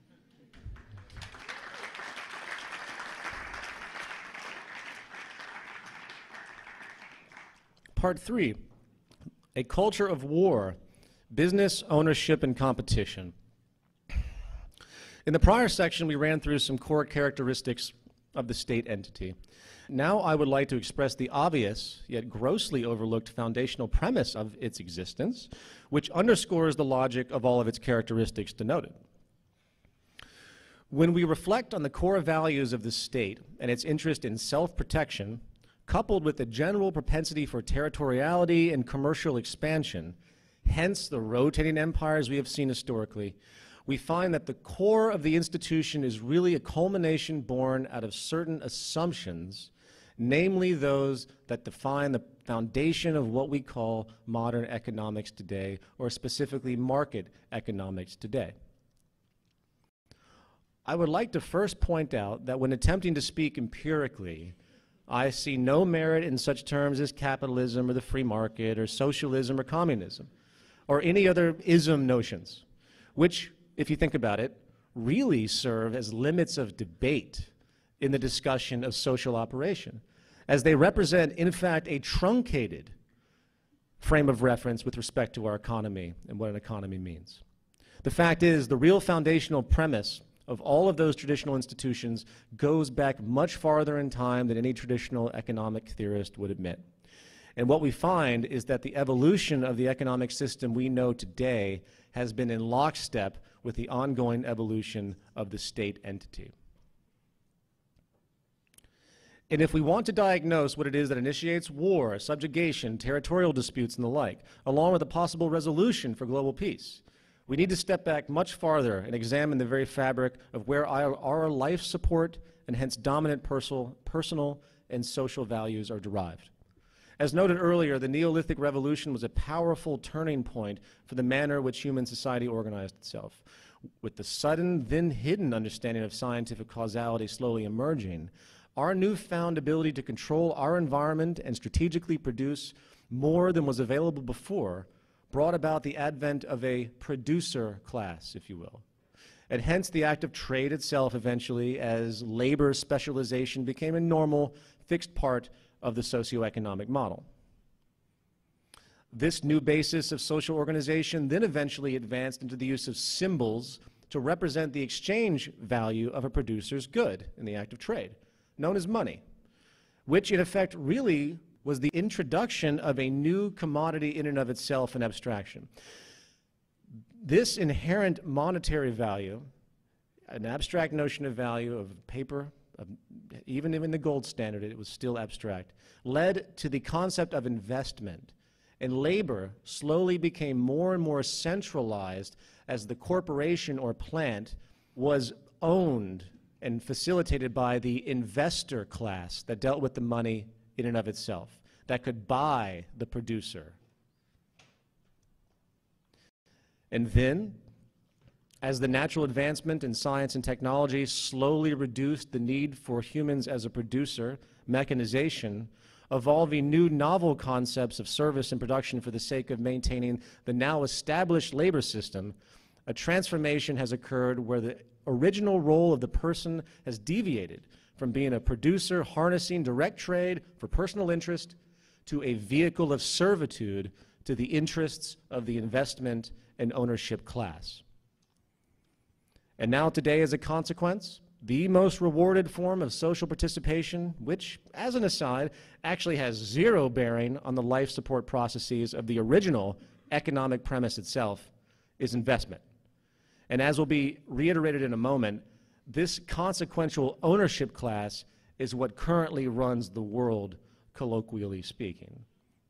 Part 3, a culture of war, business, ownership, and competition. In the prior section, we ran through some core characteristics of the state entity. Now I would like to express the obvious, yet grossly overlooked foundational premise of its existence, which underscores the logic of all of its characteristics denoted. When we reflect on the core values of the state and its interest in self-protection, coupled with the general propensity for territoriality and commercial expansion, hence the rotating empires we have seen historically, we find that the core of the institution is really a culmination born out of certain assumptions, namely those that define the foundation of what we call modern economics today, or specifically market economics today. I would like to first point out that when attempting to speak empirically, I see no merit in such terms as capitalism or the free market or socialism or communism or any other ism notions, which, if you think about it, really serve as limits of debate in the discussion of social operation, as they represent, in fact, a truncated frame of reference with respect to our economy and what an economy means. The fact is, the real foundational premise of all of those traditional institutions goes back much farther in time than any traditional economic theorist would admit. And what we find is that the evolution of the economic system we know today has been in lockstep with the ongoing evolution of the state entity. And if we want to diagnose what it is that initiates war, subjugation, territorial disputes, and the like, along with a possible resolution for global peace, we need to step back much farther and examine the very fabric of where our life support and hence dominant personal and social values are derived. As noted earlier, the Neolithic Revolution was a powerful turning point for the manner in which human society organized itself. With the sudden, then hidden understanding of scientific causality slowly emerging, our newfound ability to control our environment and strategically produce more than was available before brought about the advent of a producer class, if you will. And hence the act of trade itself eventually, as labor specialization became a normal, fixed part of the socioeconomic model. This new basis of social organization then eventually advanced into the use of symbols to represent the exchange value of a producer's good in the act of trade, known as money, which in effect really was the introduction of a new commodity in and of itself, an abstraction. This inherent monetary value, an abstract notion of value of paper, even in the gold standard, it was still abstract, led to the concept of investment. And labor slowly became more and more centralized as the corporation or plant was owned and facilitated by the investor class that dealt with the money in and of itself, that could buy the producer. And then, as the natural advancement in science and technology slowly reduced the need for humans as a producer, mechanization, evolving new novel concepts of service and production for the sake of maintaining the now established labor system, a transformation has occurred where the original role of the person has deviated from being a producer harnessing direct trade for personal interest to a vehicle of servitude to the interests of the investment and ownership class. And now today, as a consequence, the most rewarded form of social participation, which, as an aside, actually has zero bearing on the life support processes of the original economic premise itself, is investment. And as will be reiterated in a moment, this consequential ownership class is what currently runs the world, colloquially speaking.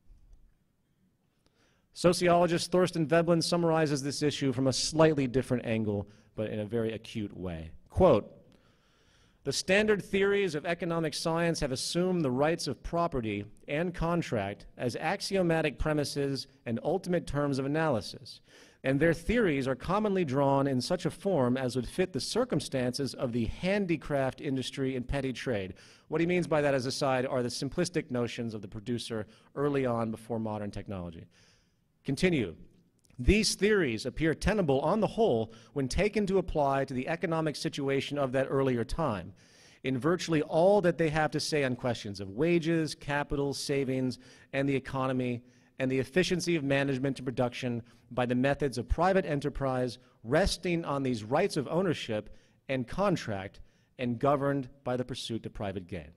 Sociologist Thorstein Veblen summarizes this issue from a slightly different angle, but in a very acute way. Quote, "The standard theories of economic science have assumed the rights of property and contract as axiomatic premises and ultimate terms of analysis, and their theories are commonly drawn in such a form as would fit the circumstances of the handicraft industry and petty trade." What he means by that, as a side, are the simplistic notions of the producer early on before modern technology. Continue. "These theories appear tenable on the whole when taken to apply to the economic situation of that earlier time, in virtually all that they have to say on questions of wages, capital, savings, and the economy, and the efficiency of management and production by the methods of private enterprise resting on these rights of ownership and contract and governed by the pursuit of private gain.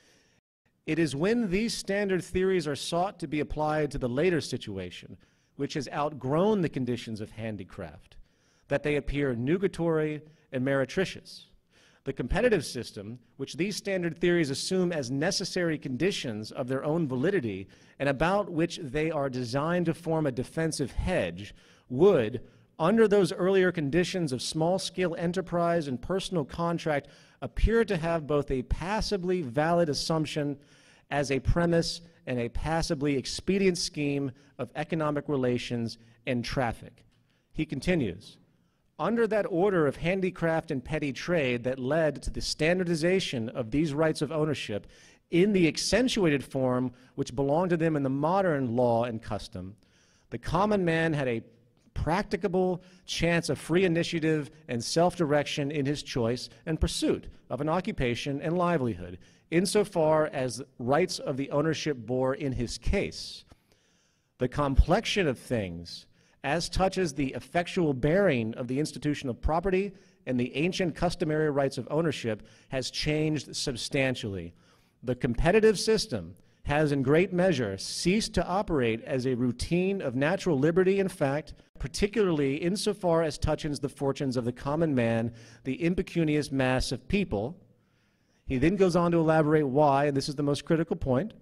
It is when these standard theories are sought to be applied to the later situation, which has outgrown the conditions of handicraft, that they appear nugatory and meretricious. The competitive system, which these standard theories assume as necessary conditions of their own validity and about which they are designed to form a defensive hedge, would, under those earlier conditions of small-scale enterprise and personal contract, appear to have both a passably valid assumption as a premise and a passably expedient scheme of economic relations and traffic. He continues, under that order of handicraft and petty trade that led to the standardization of these rights of ownership in the accentuated form which belonged to them in the modern law and custom, the common man had a practicable chance of free initiative and self-direction in his choice and pursuit of an occupation and livelihood, insofar as rights of the ownership bore in his case. The complexion of things, as touches the effectual bearing of the institution of property and the ancient customary rights of ownership, has changed substantially. The competitive system has in great measure ceased to operate as a routine of natural liberty in fact, particularly insofar as touches the fortunes of the common man, the impecunious mass of people. He then goes on to elaborate why, and this is the most critical point,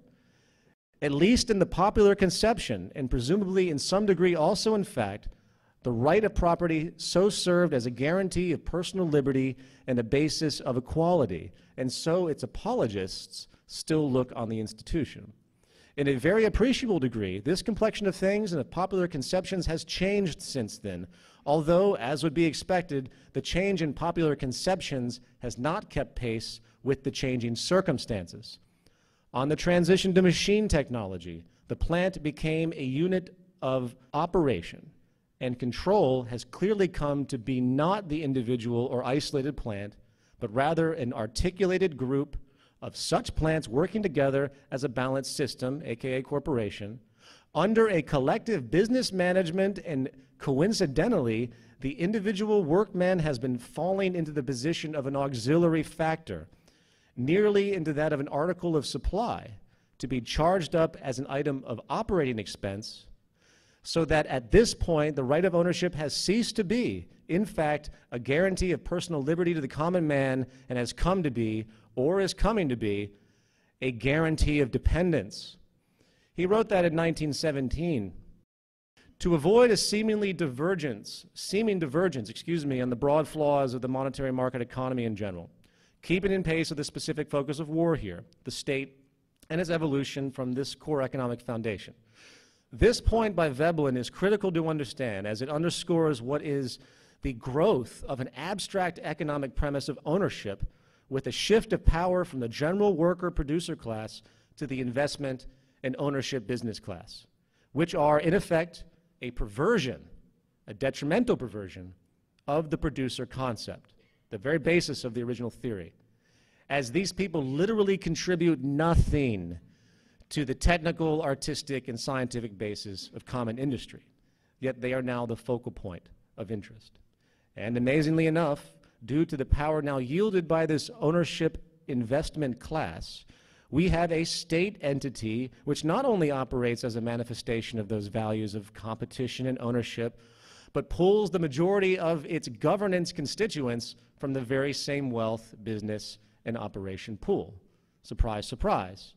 at least in the popular conception, and presumably in some degree also in fact, the right of property so served as a guarantee of personal liberty and a basis of equality, and so its apologists still look on the institution. In a very appreciable degree, this complexion of things and of popular conceptions has changed since then, although, as would be expected, the change in popular conceptions has not kept pace with the changing circumstances. On the transition to machine technology, the plant became a unit of operation, and control has clearly come to be not the individual or isolated plant, but rather an articulated group of such plants working together as a balanced system, aka corporation, under a collective business management, and coincidentally, the individual workman has been falling into the position of an auxiliary factor, nearly into that of an article of supply, to be charged up as an item of operating expense, so that at this point the right of ownership has ceased to be, in fact, a guarantee of personal liberty to the common man, and has come to be, or is coming to be, a guarantee of dependence. He wrote that in 1917. To avoid a seeming divergence, on the broad flaws of the monetary market economy in general, keeping in pace with the specific focus of war here, the state and its evolution from this core economic foundation. This point by Veblen is critical to understand, as it underscores what is the growth of an abstract economic premise of ownership with a shift of power from the general worker-producer class to the investment and ownership business class, which are, in effect, a perversion, a detrimental perversion of the producer concept, the very basis of the original theory, as these people literally contribute nothing to the technical, artistic, and scientific basis of common industry, yet they are now the focal point of interest. And amazingly enough, due to the power now yielded by this ownership investment class, we have a state entity which not only operates as a manifestation of those values of competition and ownership, but pulls the majority of its governance constituents from the very same wealth, business, and operation pool. Surprise, surprise.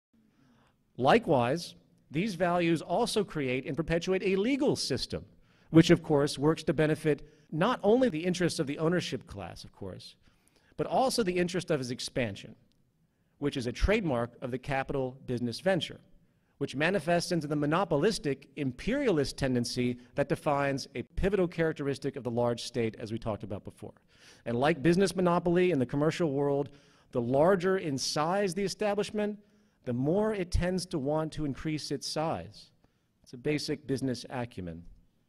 Likewise, these values also create and perpetuate a legal system, which of course works to benefit not only the interests of the ownership class, of course, but also the interest of its expansion, which is a trademark of the capital business venture, which manifests into the monopolistic, imperialist tendency that defines a pivotal characteristic of the large state, as we talked about before. And like business monopoly in the commercial world, the larger in size the establishment, the more it tends to want to increase its size. It's a basic business acumen.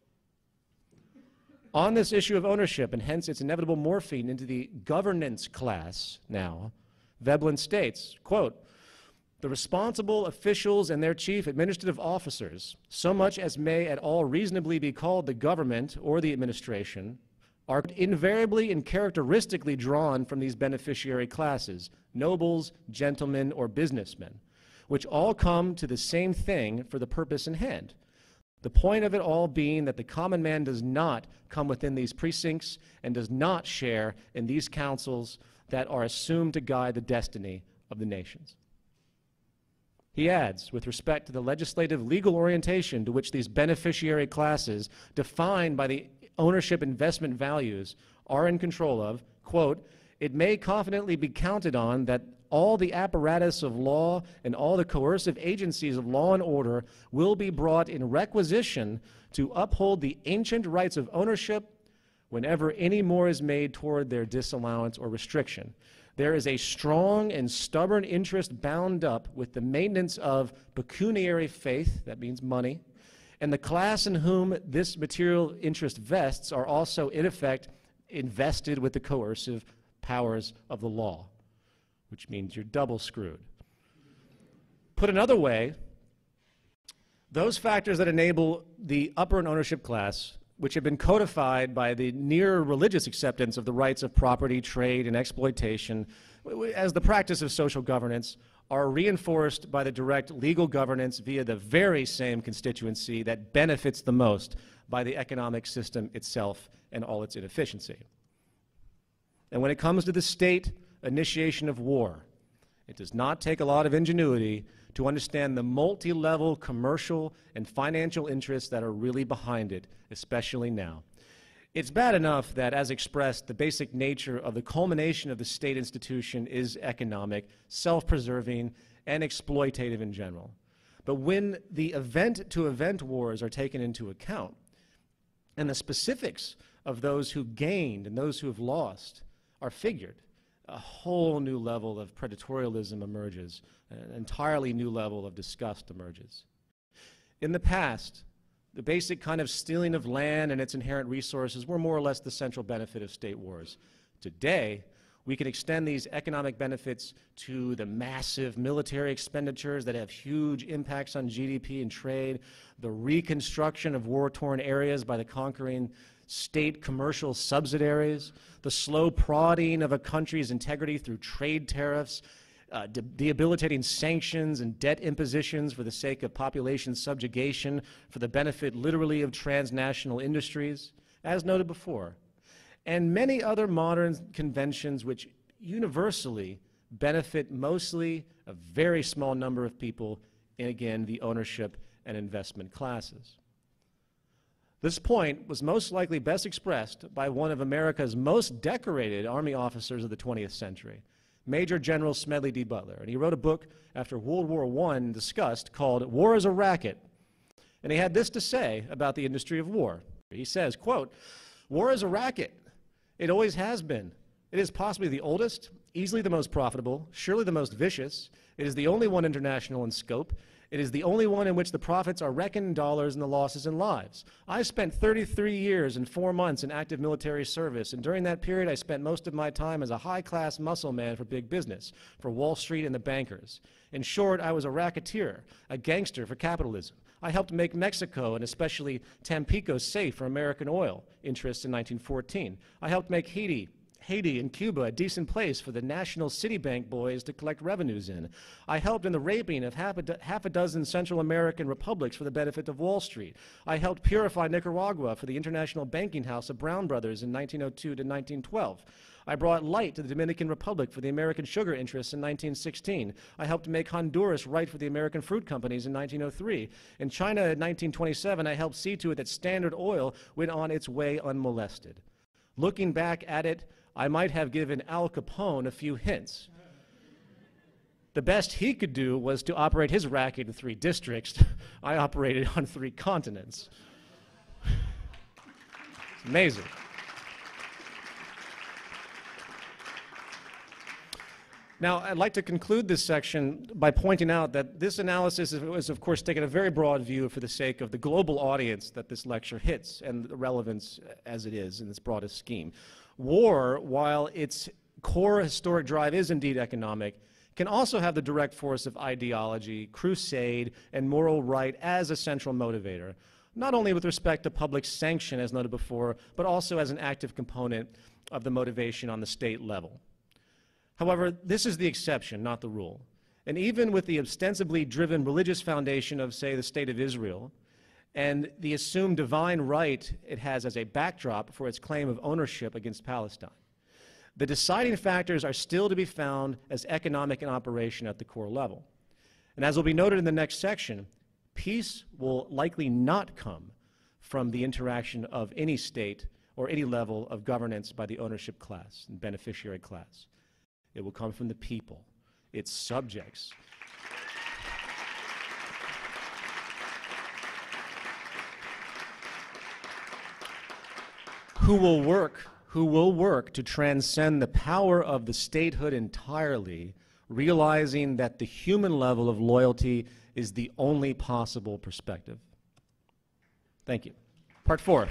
On this issue of ownership, and hence its inevitable morphine into the governance class now, Veblen states, quote, "The responsible officials and their chief administrative officers, so much as may at all reasonably be called the government or the administration, are invariably and characteristically drawn from these beneficiary classes, nobles, gentlemen, or businessmen, which all come to the same thing for the purpose in hand. The point of it all being that the common man does not come within these precincts and does not share in these councils that are assumed to guide the destiny of the nations. He adds, with respect to the legislative legal orientation to which these beneficiary classes, defined by the ownership investment values, are in control of, quote, it may confidently be counted on that all the apparatus of law and all the coercive agencies of law and order will be brought in requisition to uphold the ancient rights of ownership whenever any more is made toward their disallowance or restriction. There is a strong and stubborn interest bound up with the maintenance of pecuniary faith, that means money, and the class in whom this material interest vests are also, in effect, invested with the coercive powers of the law, which means you're double screwed. Put another way, those factors that enable the upper and ownership class, which have been codified by the near religious acceptance of the rights of property, trade, and exploitation as the practice of social governance, are reinforced by the direct legal governance via the very same constituency that benefits the most by the economic system itself and all its inefficiency. And when it comes to the state initiation of war, it does not take a lot of ingenuity to understand the multi-level commercial and financial interests that are really behind it, especially now. It's bad enough that, as expressed, the basic nature of the culmination of the state institution is economic, self-preserving, and exploitative in general. But when the event-to-event wars are taken into account, and the specifics of those who gained and those who have lost are figured, a whole new level of predatorialism emerges, an entirely new level of disgust emerges. In the past, the basic kind of stealing of land and its inherent resources were more or less the central benefit of state wars. Today, we can extend these economic benefits to the massive military expenditures that have huge impacts on GDP and trade, the reconstruction of war-torn areas by the conquering state commercial subsidiaries, the slow prodding of a country's integrity through trade tariffs, debilitating sanctions and debt impositions for the sake of population subjugation for the benefit literally of transnational industries, as noted before, and many other modern conventions which universally benefit mostly a very small number of people in, again, the ownership and investment classes. This point was most likely best expressed by one of America's most decorated Army officers of the 20th century, Major General Smedley D. Butler. And he wrote a book after World War I discussed called War is a Racket. And he had this to say about the industry of war. He says, quote, war is a racket. It always has been. It is possibly the oldest, easily the most profitable, surely the most vicious. It is the only one international in scope. It is the only one in which the profits are reckoned in dollars and the losses in lives. I spent 33 years and 4 months in active military service, and during that period I spent most of my time as a high-class muscle man for big business, for Wall Street and the bankers. In short, I was a racketeer, a gangster for capitalism. I helped make Mexico, and especially Tampico, safe for American oil interests in 1914. I helped make Haiti and Cuba a decent place for the national Citibank boys to collect revenues in. I helped in the raping of half a dozen Central American republics for the benefit of Wall Street. I helped purify Nicaragua for the international banking house of Brown Brothers in 1902 to 1912. I brought light to the Dominican Republic for the American sugar interests in 1916. I helped make Honduras right for the American fruit companies in 1903. In China in 1927, I helped see to it that Standard Oil went on its way unmolested. Looking back at it, I might have given Al Capone a few hints. The best he could do was to operate his racket in 3 districts. I operated on 3 continents. It's amazing. Now, I'd like to conclude this section by pointing out that this analysis is, of course, taken a very broad view for the sake of the global audience that this lecture hits and the relevance as it is in its broadest scheme. War, while its core historic drive is indeed economic, can also have the direct force of ideology, crusade, and moral right as a central motivator. not only with respect to public sanction, as noted before, but also as an active component of the motivation on the state level. However, this is the exception, not the rule. And even with the ostensibly driven religious foundation of, say, the State of Israel, and the assumed divine right it has as a backdrop for its claim of ownership against Palestine, the deciding factors are still to be found as economic and operation at the core level. And as will be noted in the next section, peace will likely not come from the interaction of any state or any level of governance by the ownership class and beneficiary class. It will come from the people, its subjects. Who will work to transcend the power of the statehood entirely, realizing that the human level of loyalty is the only possible perspective. Thank you. Part 4.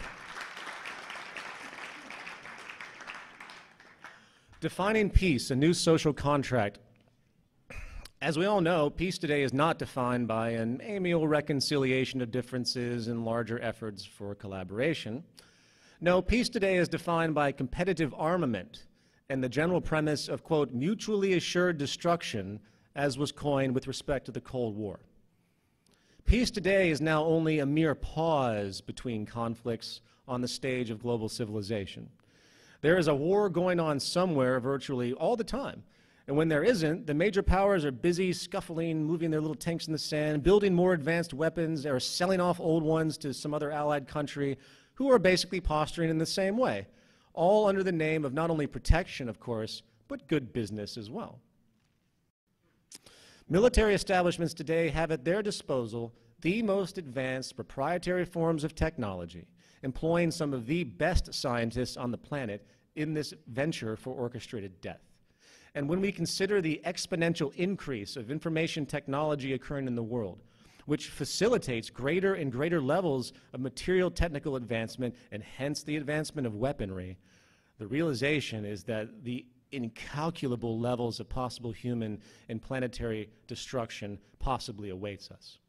Defining peace, a new social contract. As we all know, peace today is not defined by an amiable reconciliation of differences and larger efforts for collaboration. No, peace today is defined by competitive armament and the general premise of, quote, mutually assured destruction, as was coined with respect to the Cold War. Peace today is now only a mere pause between conflicts on the stage of global civilization. There is a war going on somewhere virtually all the time. And when there isn't, the major powers are busy scuffling, moving their little tanks in the sand, building more advanced weapons, or selling off old ones to some other allied country, who are basically posturing in the same way, all under the name of not only protection, of course, but good business as well. Military establishments today have at their disposal the most advanced proprietary forms of technology, employing some of the best scientists on the planet in this venture for orchestrated death. And when we consider the exponential increase of information technology occurring in the world, which facilitates greater and greater levels of material technical advancement and hence the advancement of weaponry, the realization is that the incalculable levels of possible human and planetary destruction possibly awaits us.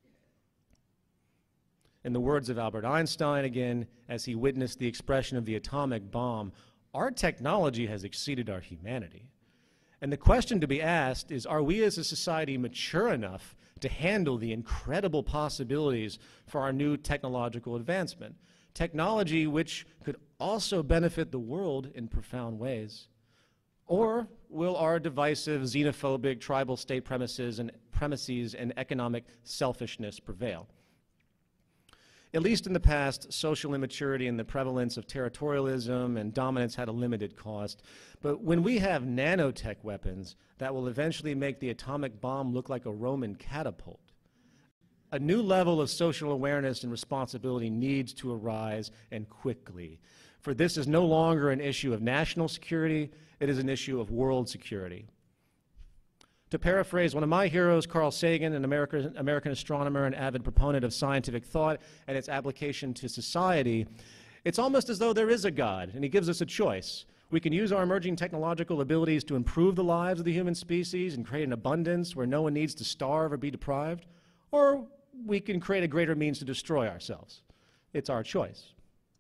In the words of Albert Einstein, again, as he witnessed the expression of the atomic bomb, our technology has exceeded our humanity. And the question to be asked is, are we as a society mature enough to handle the incredible possibilities for our new technological advancement? Technology which could also benefit the world in profound ways. Or will our divisive, xenophobic, tribal state premises and economic selfishness prevail? At least in the past, social immaturity and the prevalence of territorialism and dominance had a limited cost. But when we have nanotech weapons that will eventually make the atomic bomb look like a Roman catapult, a new level of social awareness and responsibility needs to arise, and quickly. For this is no longer an issue of national security, it is an issue of world security. To paraphrase one of my heroes, Carl Sagan, an American astronomer and avid proponent of scientific thought and its application to society, it's almost as though there is a God, and he gives us a choice. We can use our emerging technological abilities to improve the lives of the human species and create an abundance where no one needs to starve or be deprived, or we can create a greater means to destroy ourselves. It's our choice.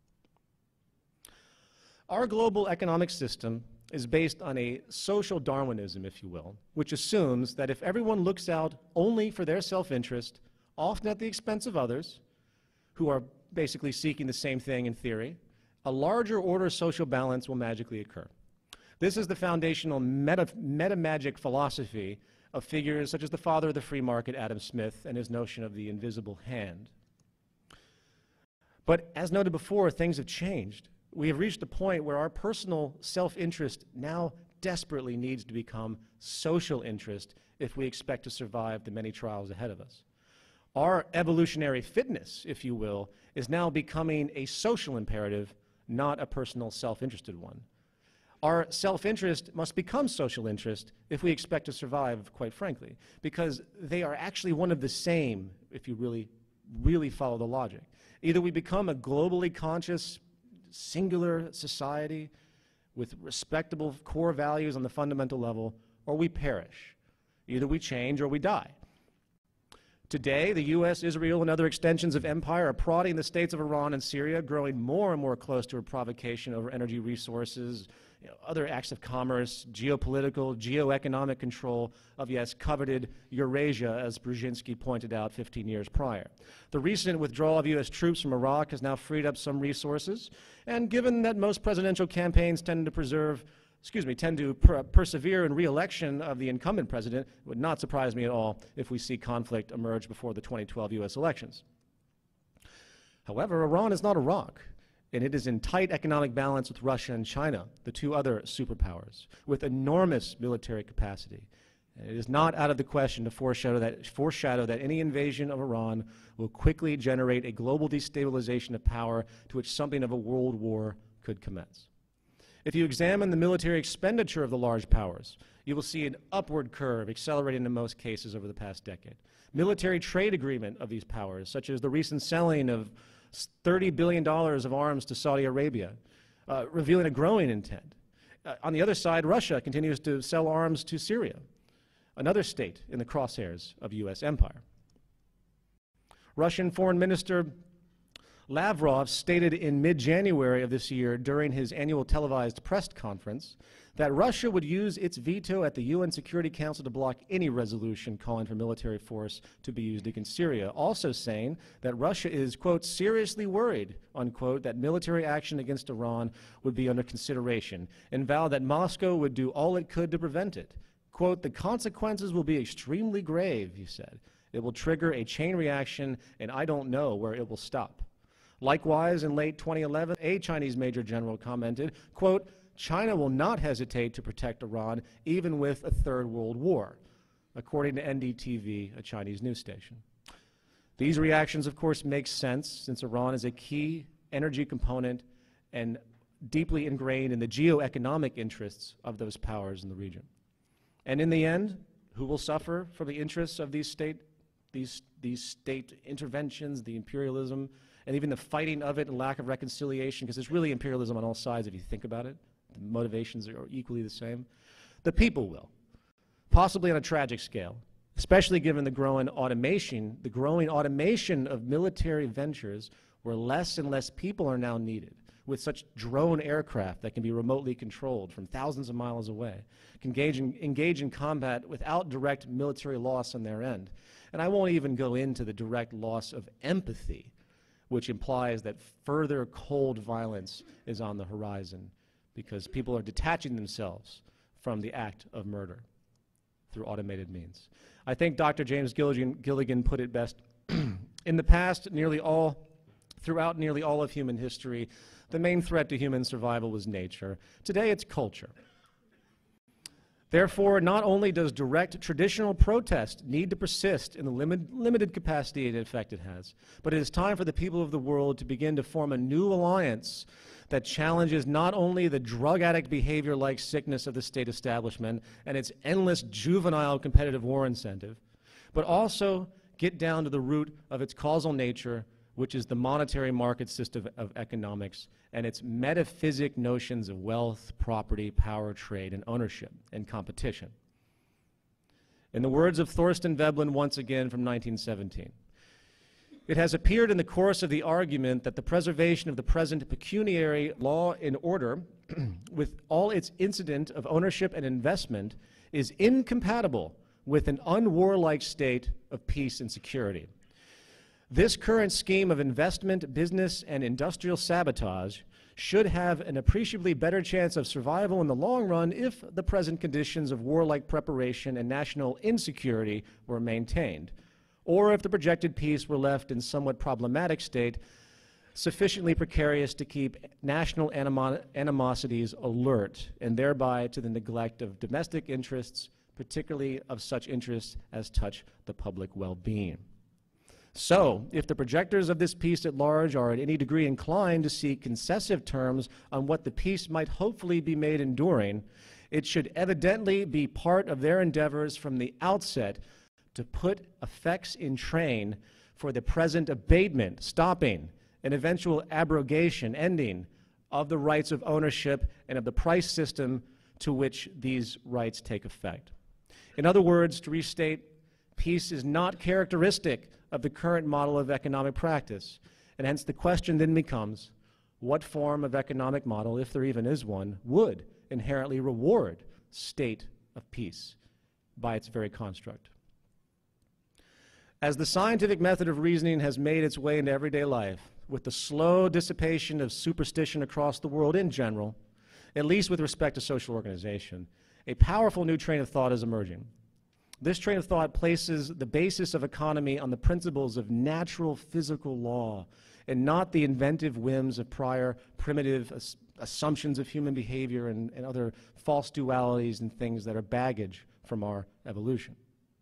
Our global economic system is based on a social Darwinism, if you will, which assumes that if everyone looks out only for their self-interest, often at the expense of others, who are basically seeking the same thing in theory, a larger order social balance will magically occur. This is the foundational meta-magic philosophy of figures such as the father of the free market, Adam Smith, and his notion of the invisible hand. But as noted before, things have changed. We have reached a point where our personal self-interest now desperately needs to become social interest if we expect to survive the many trials ahead of us. Our evolutionary fitness, if you will, is now becoming a social imperative, not a personal self-interested one. Our self-interest must become social interest if we expect to survive, quite frankly, because they are actually one of the same, if you really follow the logic. Either we become a globally conscious, singular society with respectable core values on the fundamental level, or we perish. Either we change or we die. Today, the U.S., Israel, and other extensions of empire are prodding the states of Iran and Syria, growing more and more close to a provocation over energy resources, other acts of commerce, geopolitical, geoeconomic control of, yes, coveted Eurasia, as Brzezinski pointed out 15 years prior. The recent withdrawal of U.S. troops from Iraq has now freed up some resources, and given that most presidential campaigns tend to persevere in re-election of the incumbent president, it would not surprise me at all if we see conflict emerge before the 2012 U.S. elections. However, Iran is not Iraq, and it is in tight economic balance with Russia and China, the two other superpowers, with enormous military capacity. And it is not out of the question to foreshadow that any invasion of Iran will quickly generate a global destabilization of power to which something of a world war could commence. If you examine the military expenditure of the large powers, you will see an upward curve accelerating in most cases over the past decade. Military trade agreement of these powers, such as the recent selling of $30 billion of arms to Saudi Arabia, revealing a growing intent. On the other side, Russia continues to sell arms to Syria, another state in the crosshairs of U.S. empire. Russian Foreign Minister Lavrov stated in mid-January of this year during his annual televised press conference that Russia would use its veto at the UN Security Council to block any resolution calling for military force to be used against Syria, also saying that Russia is, quote, seriously worried, unquote, that military action against Iran would be under consideration, and vowed that Moscow would do all it could to prevent it. Quote, the consequences will be extremely grave, he said. It will trigger a chain reaction, and I don't know where it will stop. Likewise, in late 2011, a Chinese major general commented, quote, China will not hesitate to protect Iran, even with a third world war, according to NDTV, a Chinese news station. These reactions, of course, make sense, since Iran is a key energy component and deeply ingrained in the geoeconomic interests of those powers in the region. And in the end, who will suffer from the interests of these state interventions, the imperialism, and even the fighting of it and lack of reconciliation, because there's really imperialism on all sides if you think about it. The motivations are equally the same. The people will, possibly on a tragic scale, especially given the growing automation of military ventures where less and less people are now needed, with such drone aircraft that can be remotely controlled from thousands of miles away, can engage in combat without direct military loss on their end. And I won't even go into the direct loss of empathy, which implies that further cold violence is on the horizon because people are detaching themselves from the act of murder through automated means. I think Dr. James Gilligan put it best. In the past, throughout nearly all of human history, the main threat to human survival was nature. Today, it's culture. Therefore, not only does direct traditional protest need to persist in the limited capacity and effect it has, but it is time for the people of the world to begin to form a new alliance that challenges not only the drug addict behavior-like sickness of the state establishment and its endless juvenile competitive war incentive, but also get down to the root of its causal nature, which is the monetary market system of economics and its metaphysic notions of wealth, property, power, trade, and ownership, and competition. In the words of Thorstein Veblen, once again from 1917, it has appeared in the course of the argument that the preservation of the present pecuniary law and order, with all its incident of ownership and investment, is incompatible with an unwarlike state of peace and security. This current scheme of investment, business, and industrial sabotage should have an appreciably better chance of survival in the long run if the present conditions of warlike preparation and national insecurity were maintained, or if the projected peace were left in somewhat problematic state, sufficiently precarious to keep national animosities alert, and thereby to the neglect of domestic interests, particularly of such interests as touch the public well-being. So, if the projectors of this peace at large are in any degree inclined to seek concessive terms on what the peace might hopefully be made enduring, it should evidently be part of their endeavors from the outset to put effects in train for the present abatement, stopping, and eventual abrogation, ending, of the rights of ownership and of the price system to which these rights take effect. In other words, to restate, Peace is not characteristic of the current model of economic practice, and hence the question then becomes, what form of economic model, if there even is one, would inherently reward state of peace by its very construct? As the scientific method of reasoning has made its way into everyday life, with the slow dissipation of superstition across the world in general, at least with respect to social organization, a powerful new train of thought is emerging. This train of thought places the basis of economy on the principles of natural physical law and not the inventive whims of prior primitive assumptions of human behavior and other false dualities and things that are baggage from our evolution.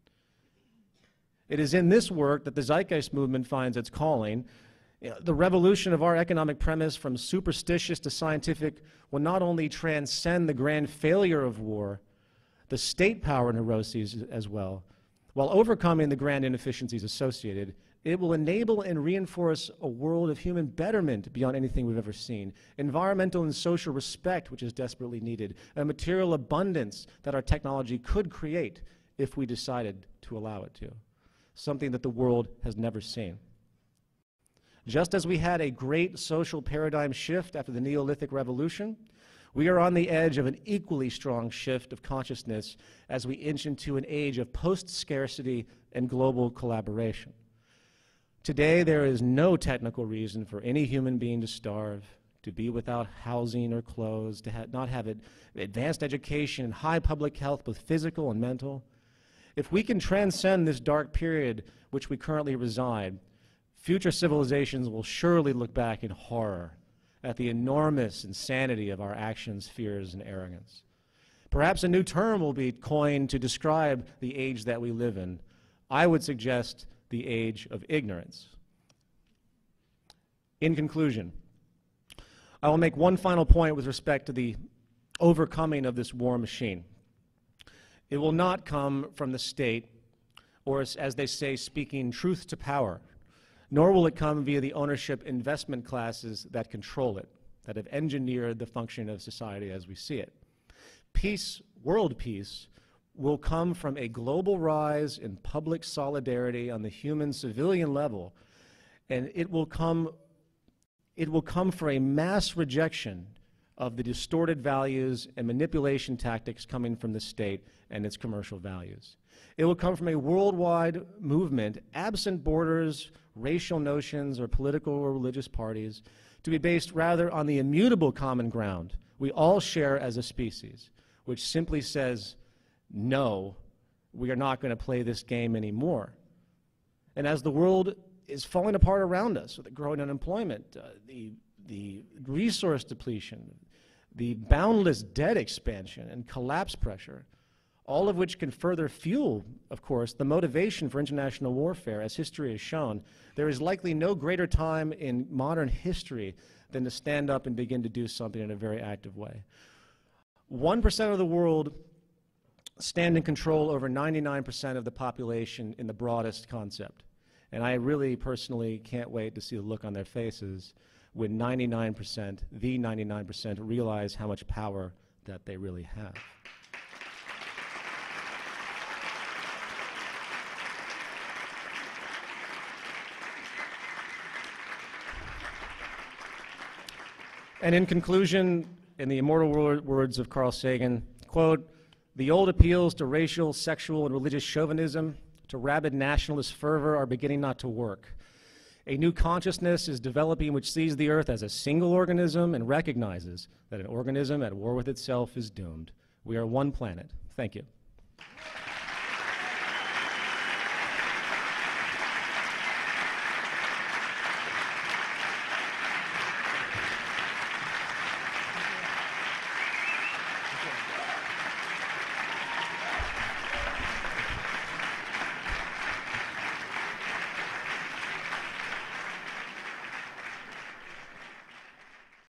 It is in this work that the Zeitgeist movement finds its calling. The revolution of our economic premise from superstitious to scientific will not only transcend the grand failure of war, the state power neuroses as well, while overcoming the grand inefficiencies associated. It will enable and reinforce a world of human betterment beyond anything we've ever seen, environmental and social respect, which is desperately needed, a material abundance that our technology could create if we decided to allow it to, something that the world has never seen. Just as we had a great social paradigm shift after the Neolithic Revolution, we are on the edge of an equally strong shift of consciousness as we inch into an age of post-scarcity and global collaboration. Today, there is no technical reason for any human being to starve, to be without housing or clothes, to not have advanced education and high public health, both physical and mental. If we can transcend this dark period which we currently reside, future civilizations will surely look back in horror at the enormous insanity of our actions, fears, and arrogance. Perhaps a new term will be coined to describe the age that we live in. I would suggest the age of ignorance. In conclusion, I will make one final point with respect to the overcoming of this war machine. It will not come from the state, or as they say, speaking truth to power, nor will it come via the ownership investment classes that control it, that have engineered the function of society as we see it. Peace, world peace, will come from a global rise in public solidarity on the human civilian level, and it will come for a mass rejection of the distorted values and manipulation tactics coming from the state and its commercial values. It will come from a worldwide movement, absent borders, racial notions, or political or religious parties, to be based rather on the immutable common ground we all share as a species, which simply says, no, we are not going to play this game anymore. And as the world is falling apart around us with the growing unemployment, the resource depletion, the boundless debt expansion and collapse pressure, all of which can further fuel, of course, the motivation for international warfare, as history has shown, there is likely no greater time in modern history than to stand up and begin to do something in a very active way. 1% of the world stand in control over 99% of the population in the broadest concept. And I really personally can't wait to see the look on their faces when 99%, the 99%, realize how much power that they really have. And in conclusion, in the immortal words of Carl Sagan, quote, "The old appeals to racial, sexual, and religious chauvinism, to rabid nationalist fervor are beginning not to work. A new consciousness is developing which sees the earth as a single organism and recognizes that an organism at war with itself is doomed. We are one planet." Thank you.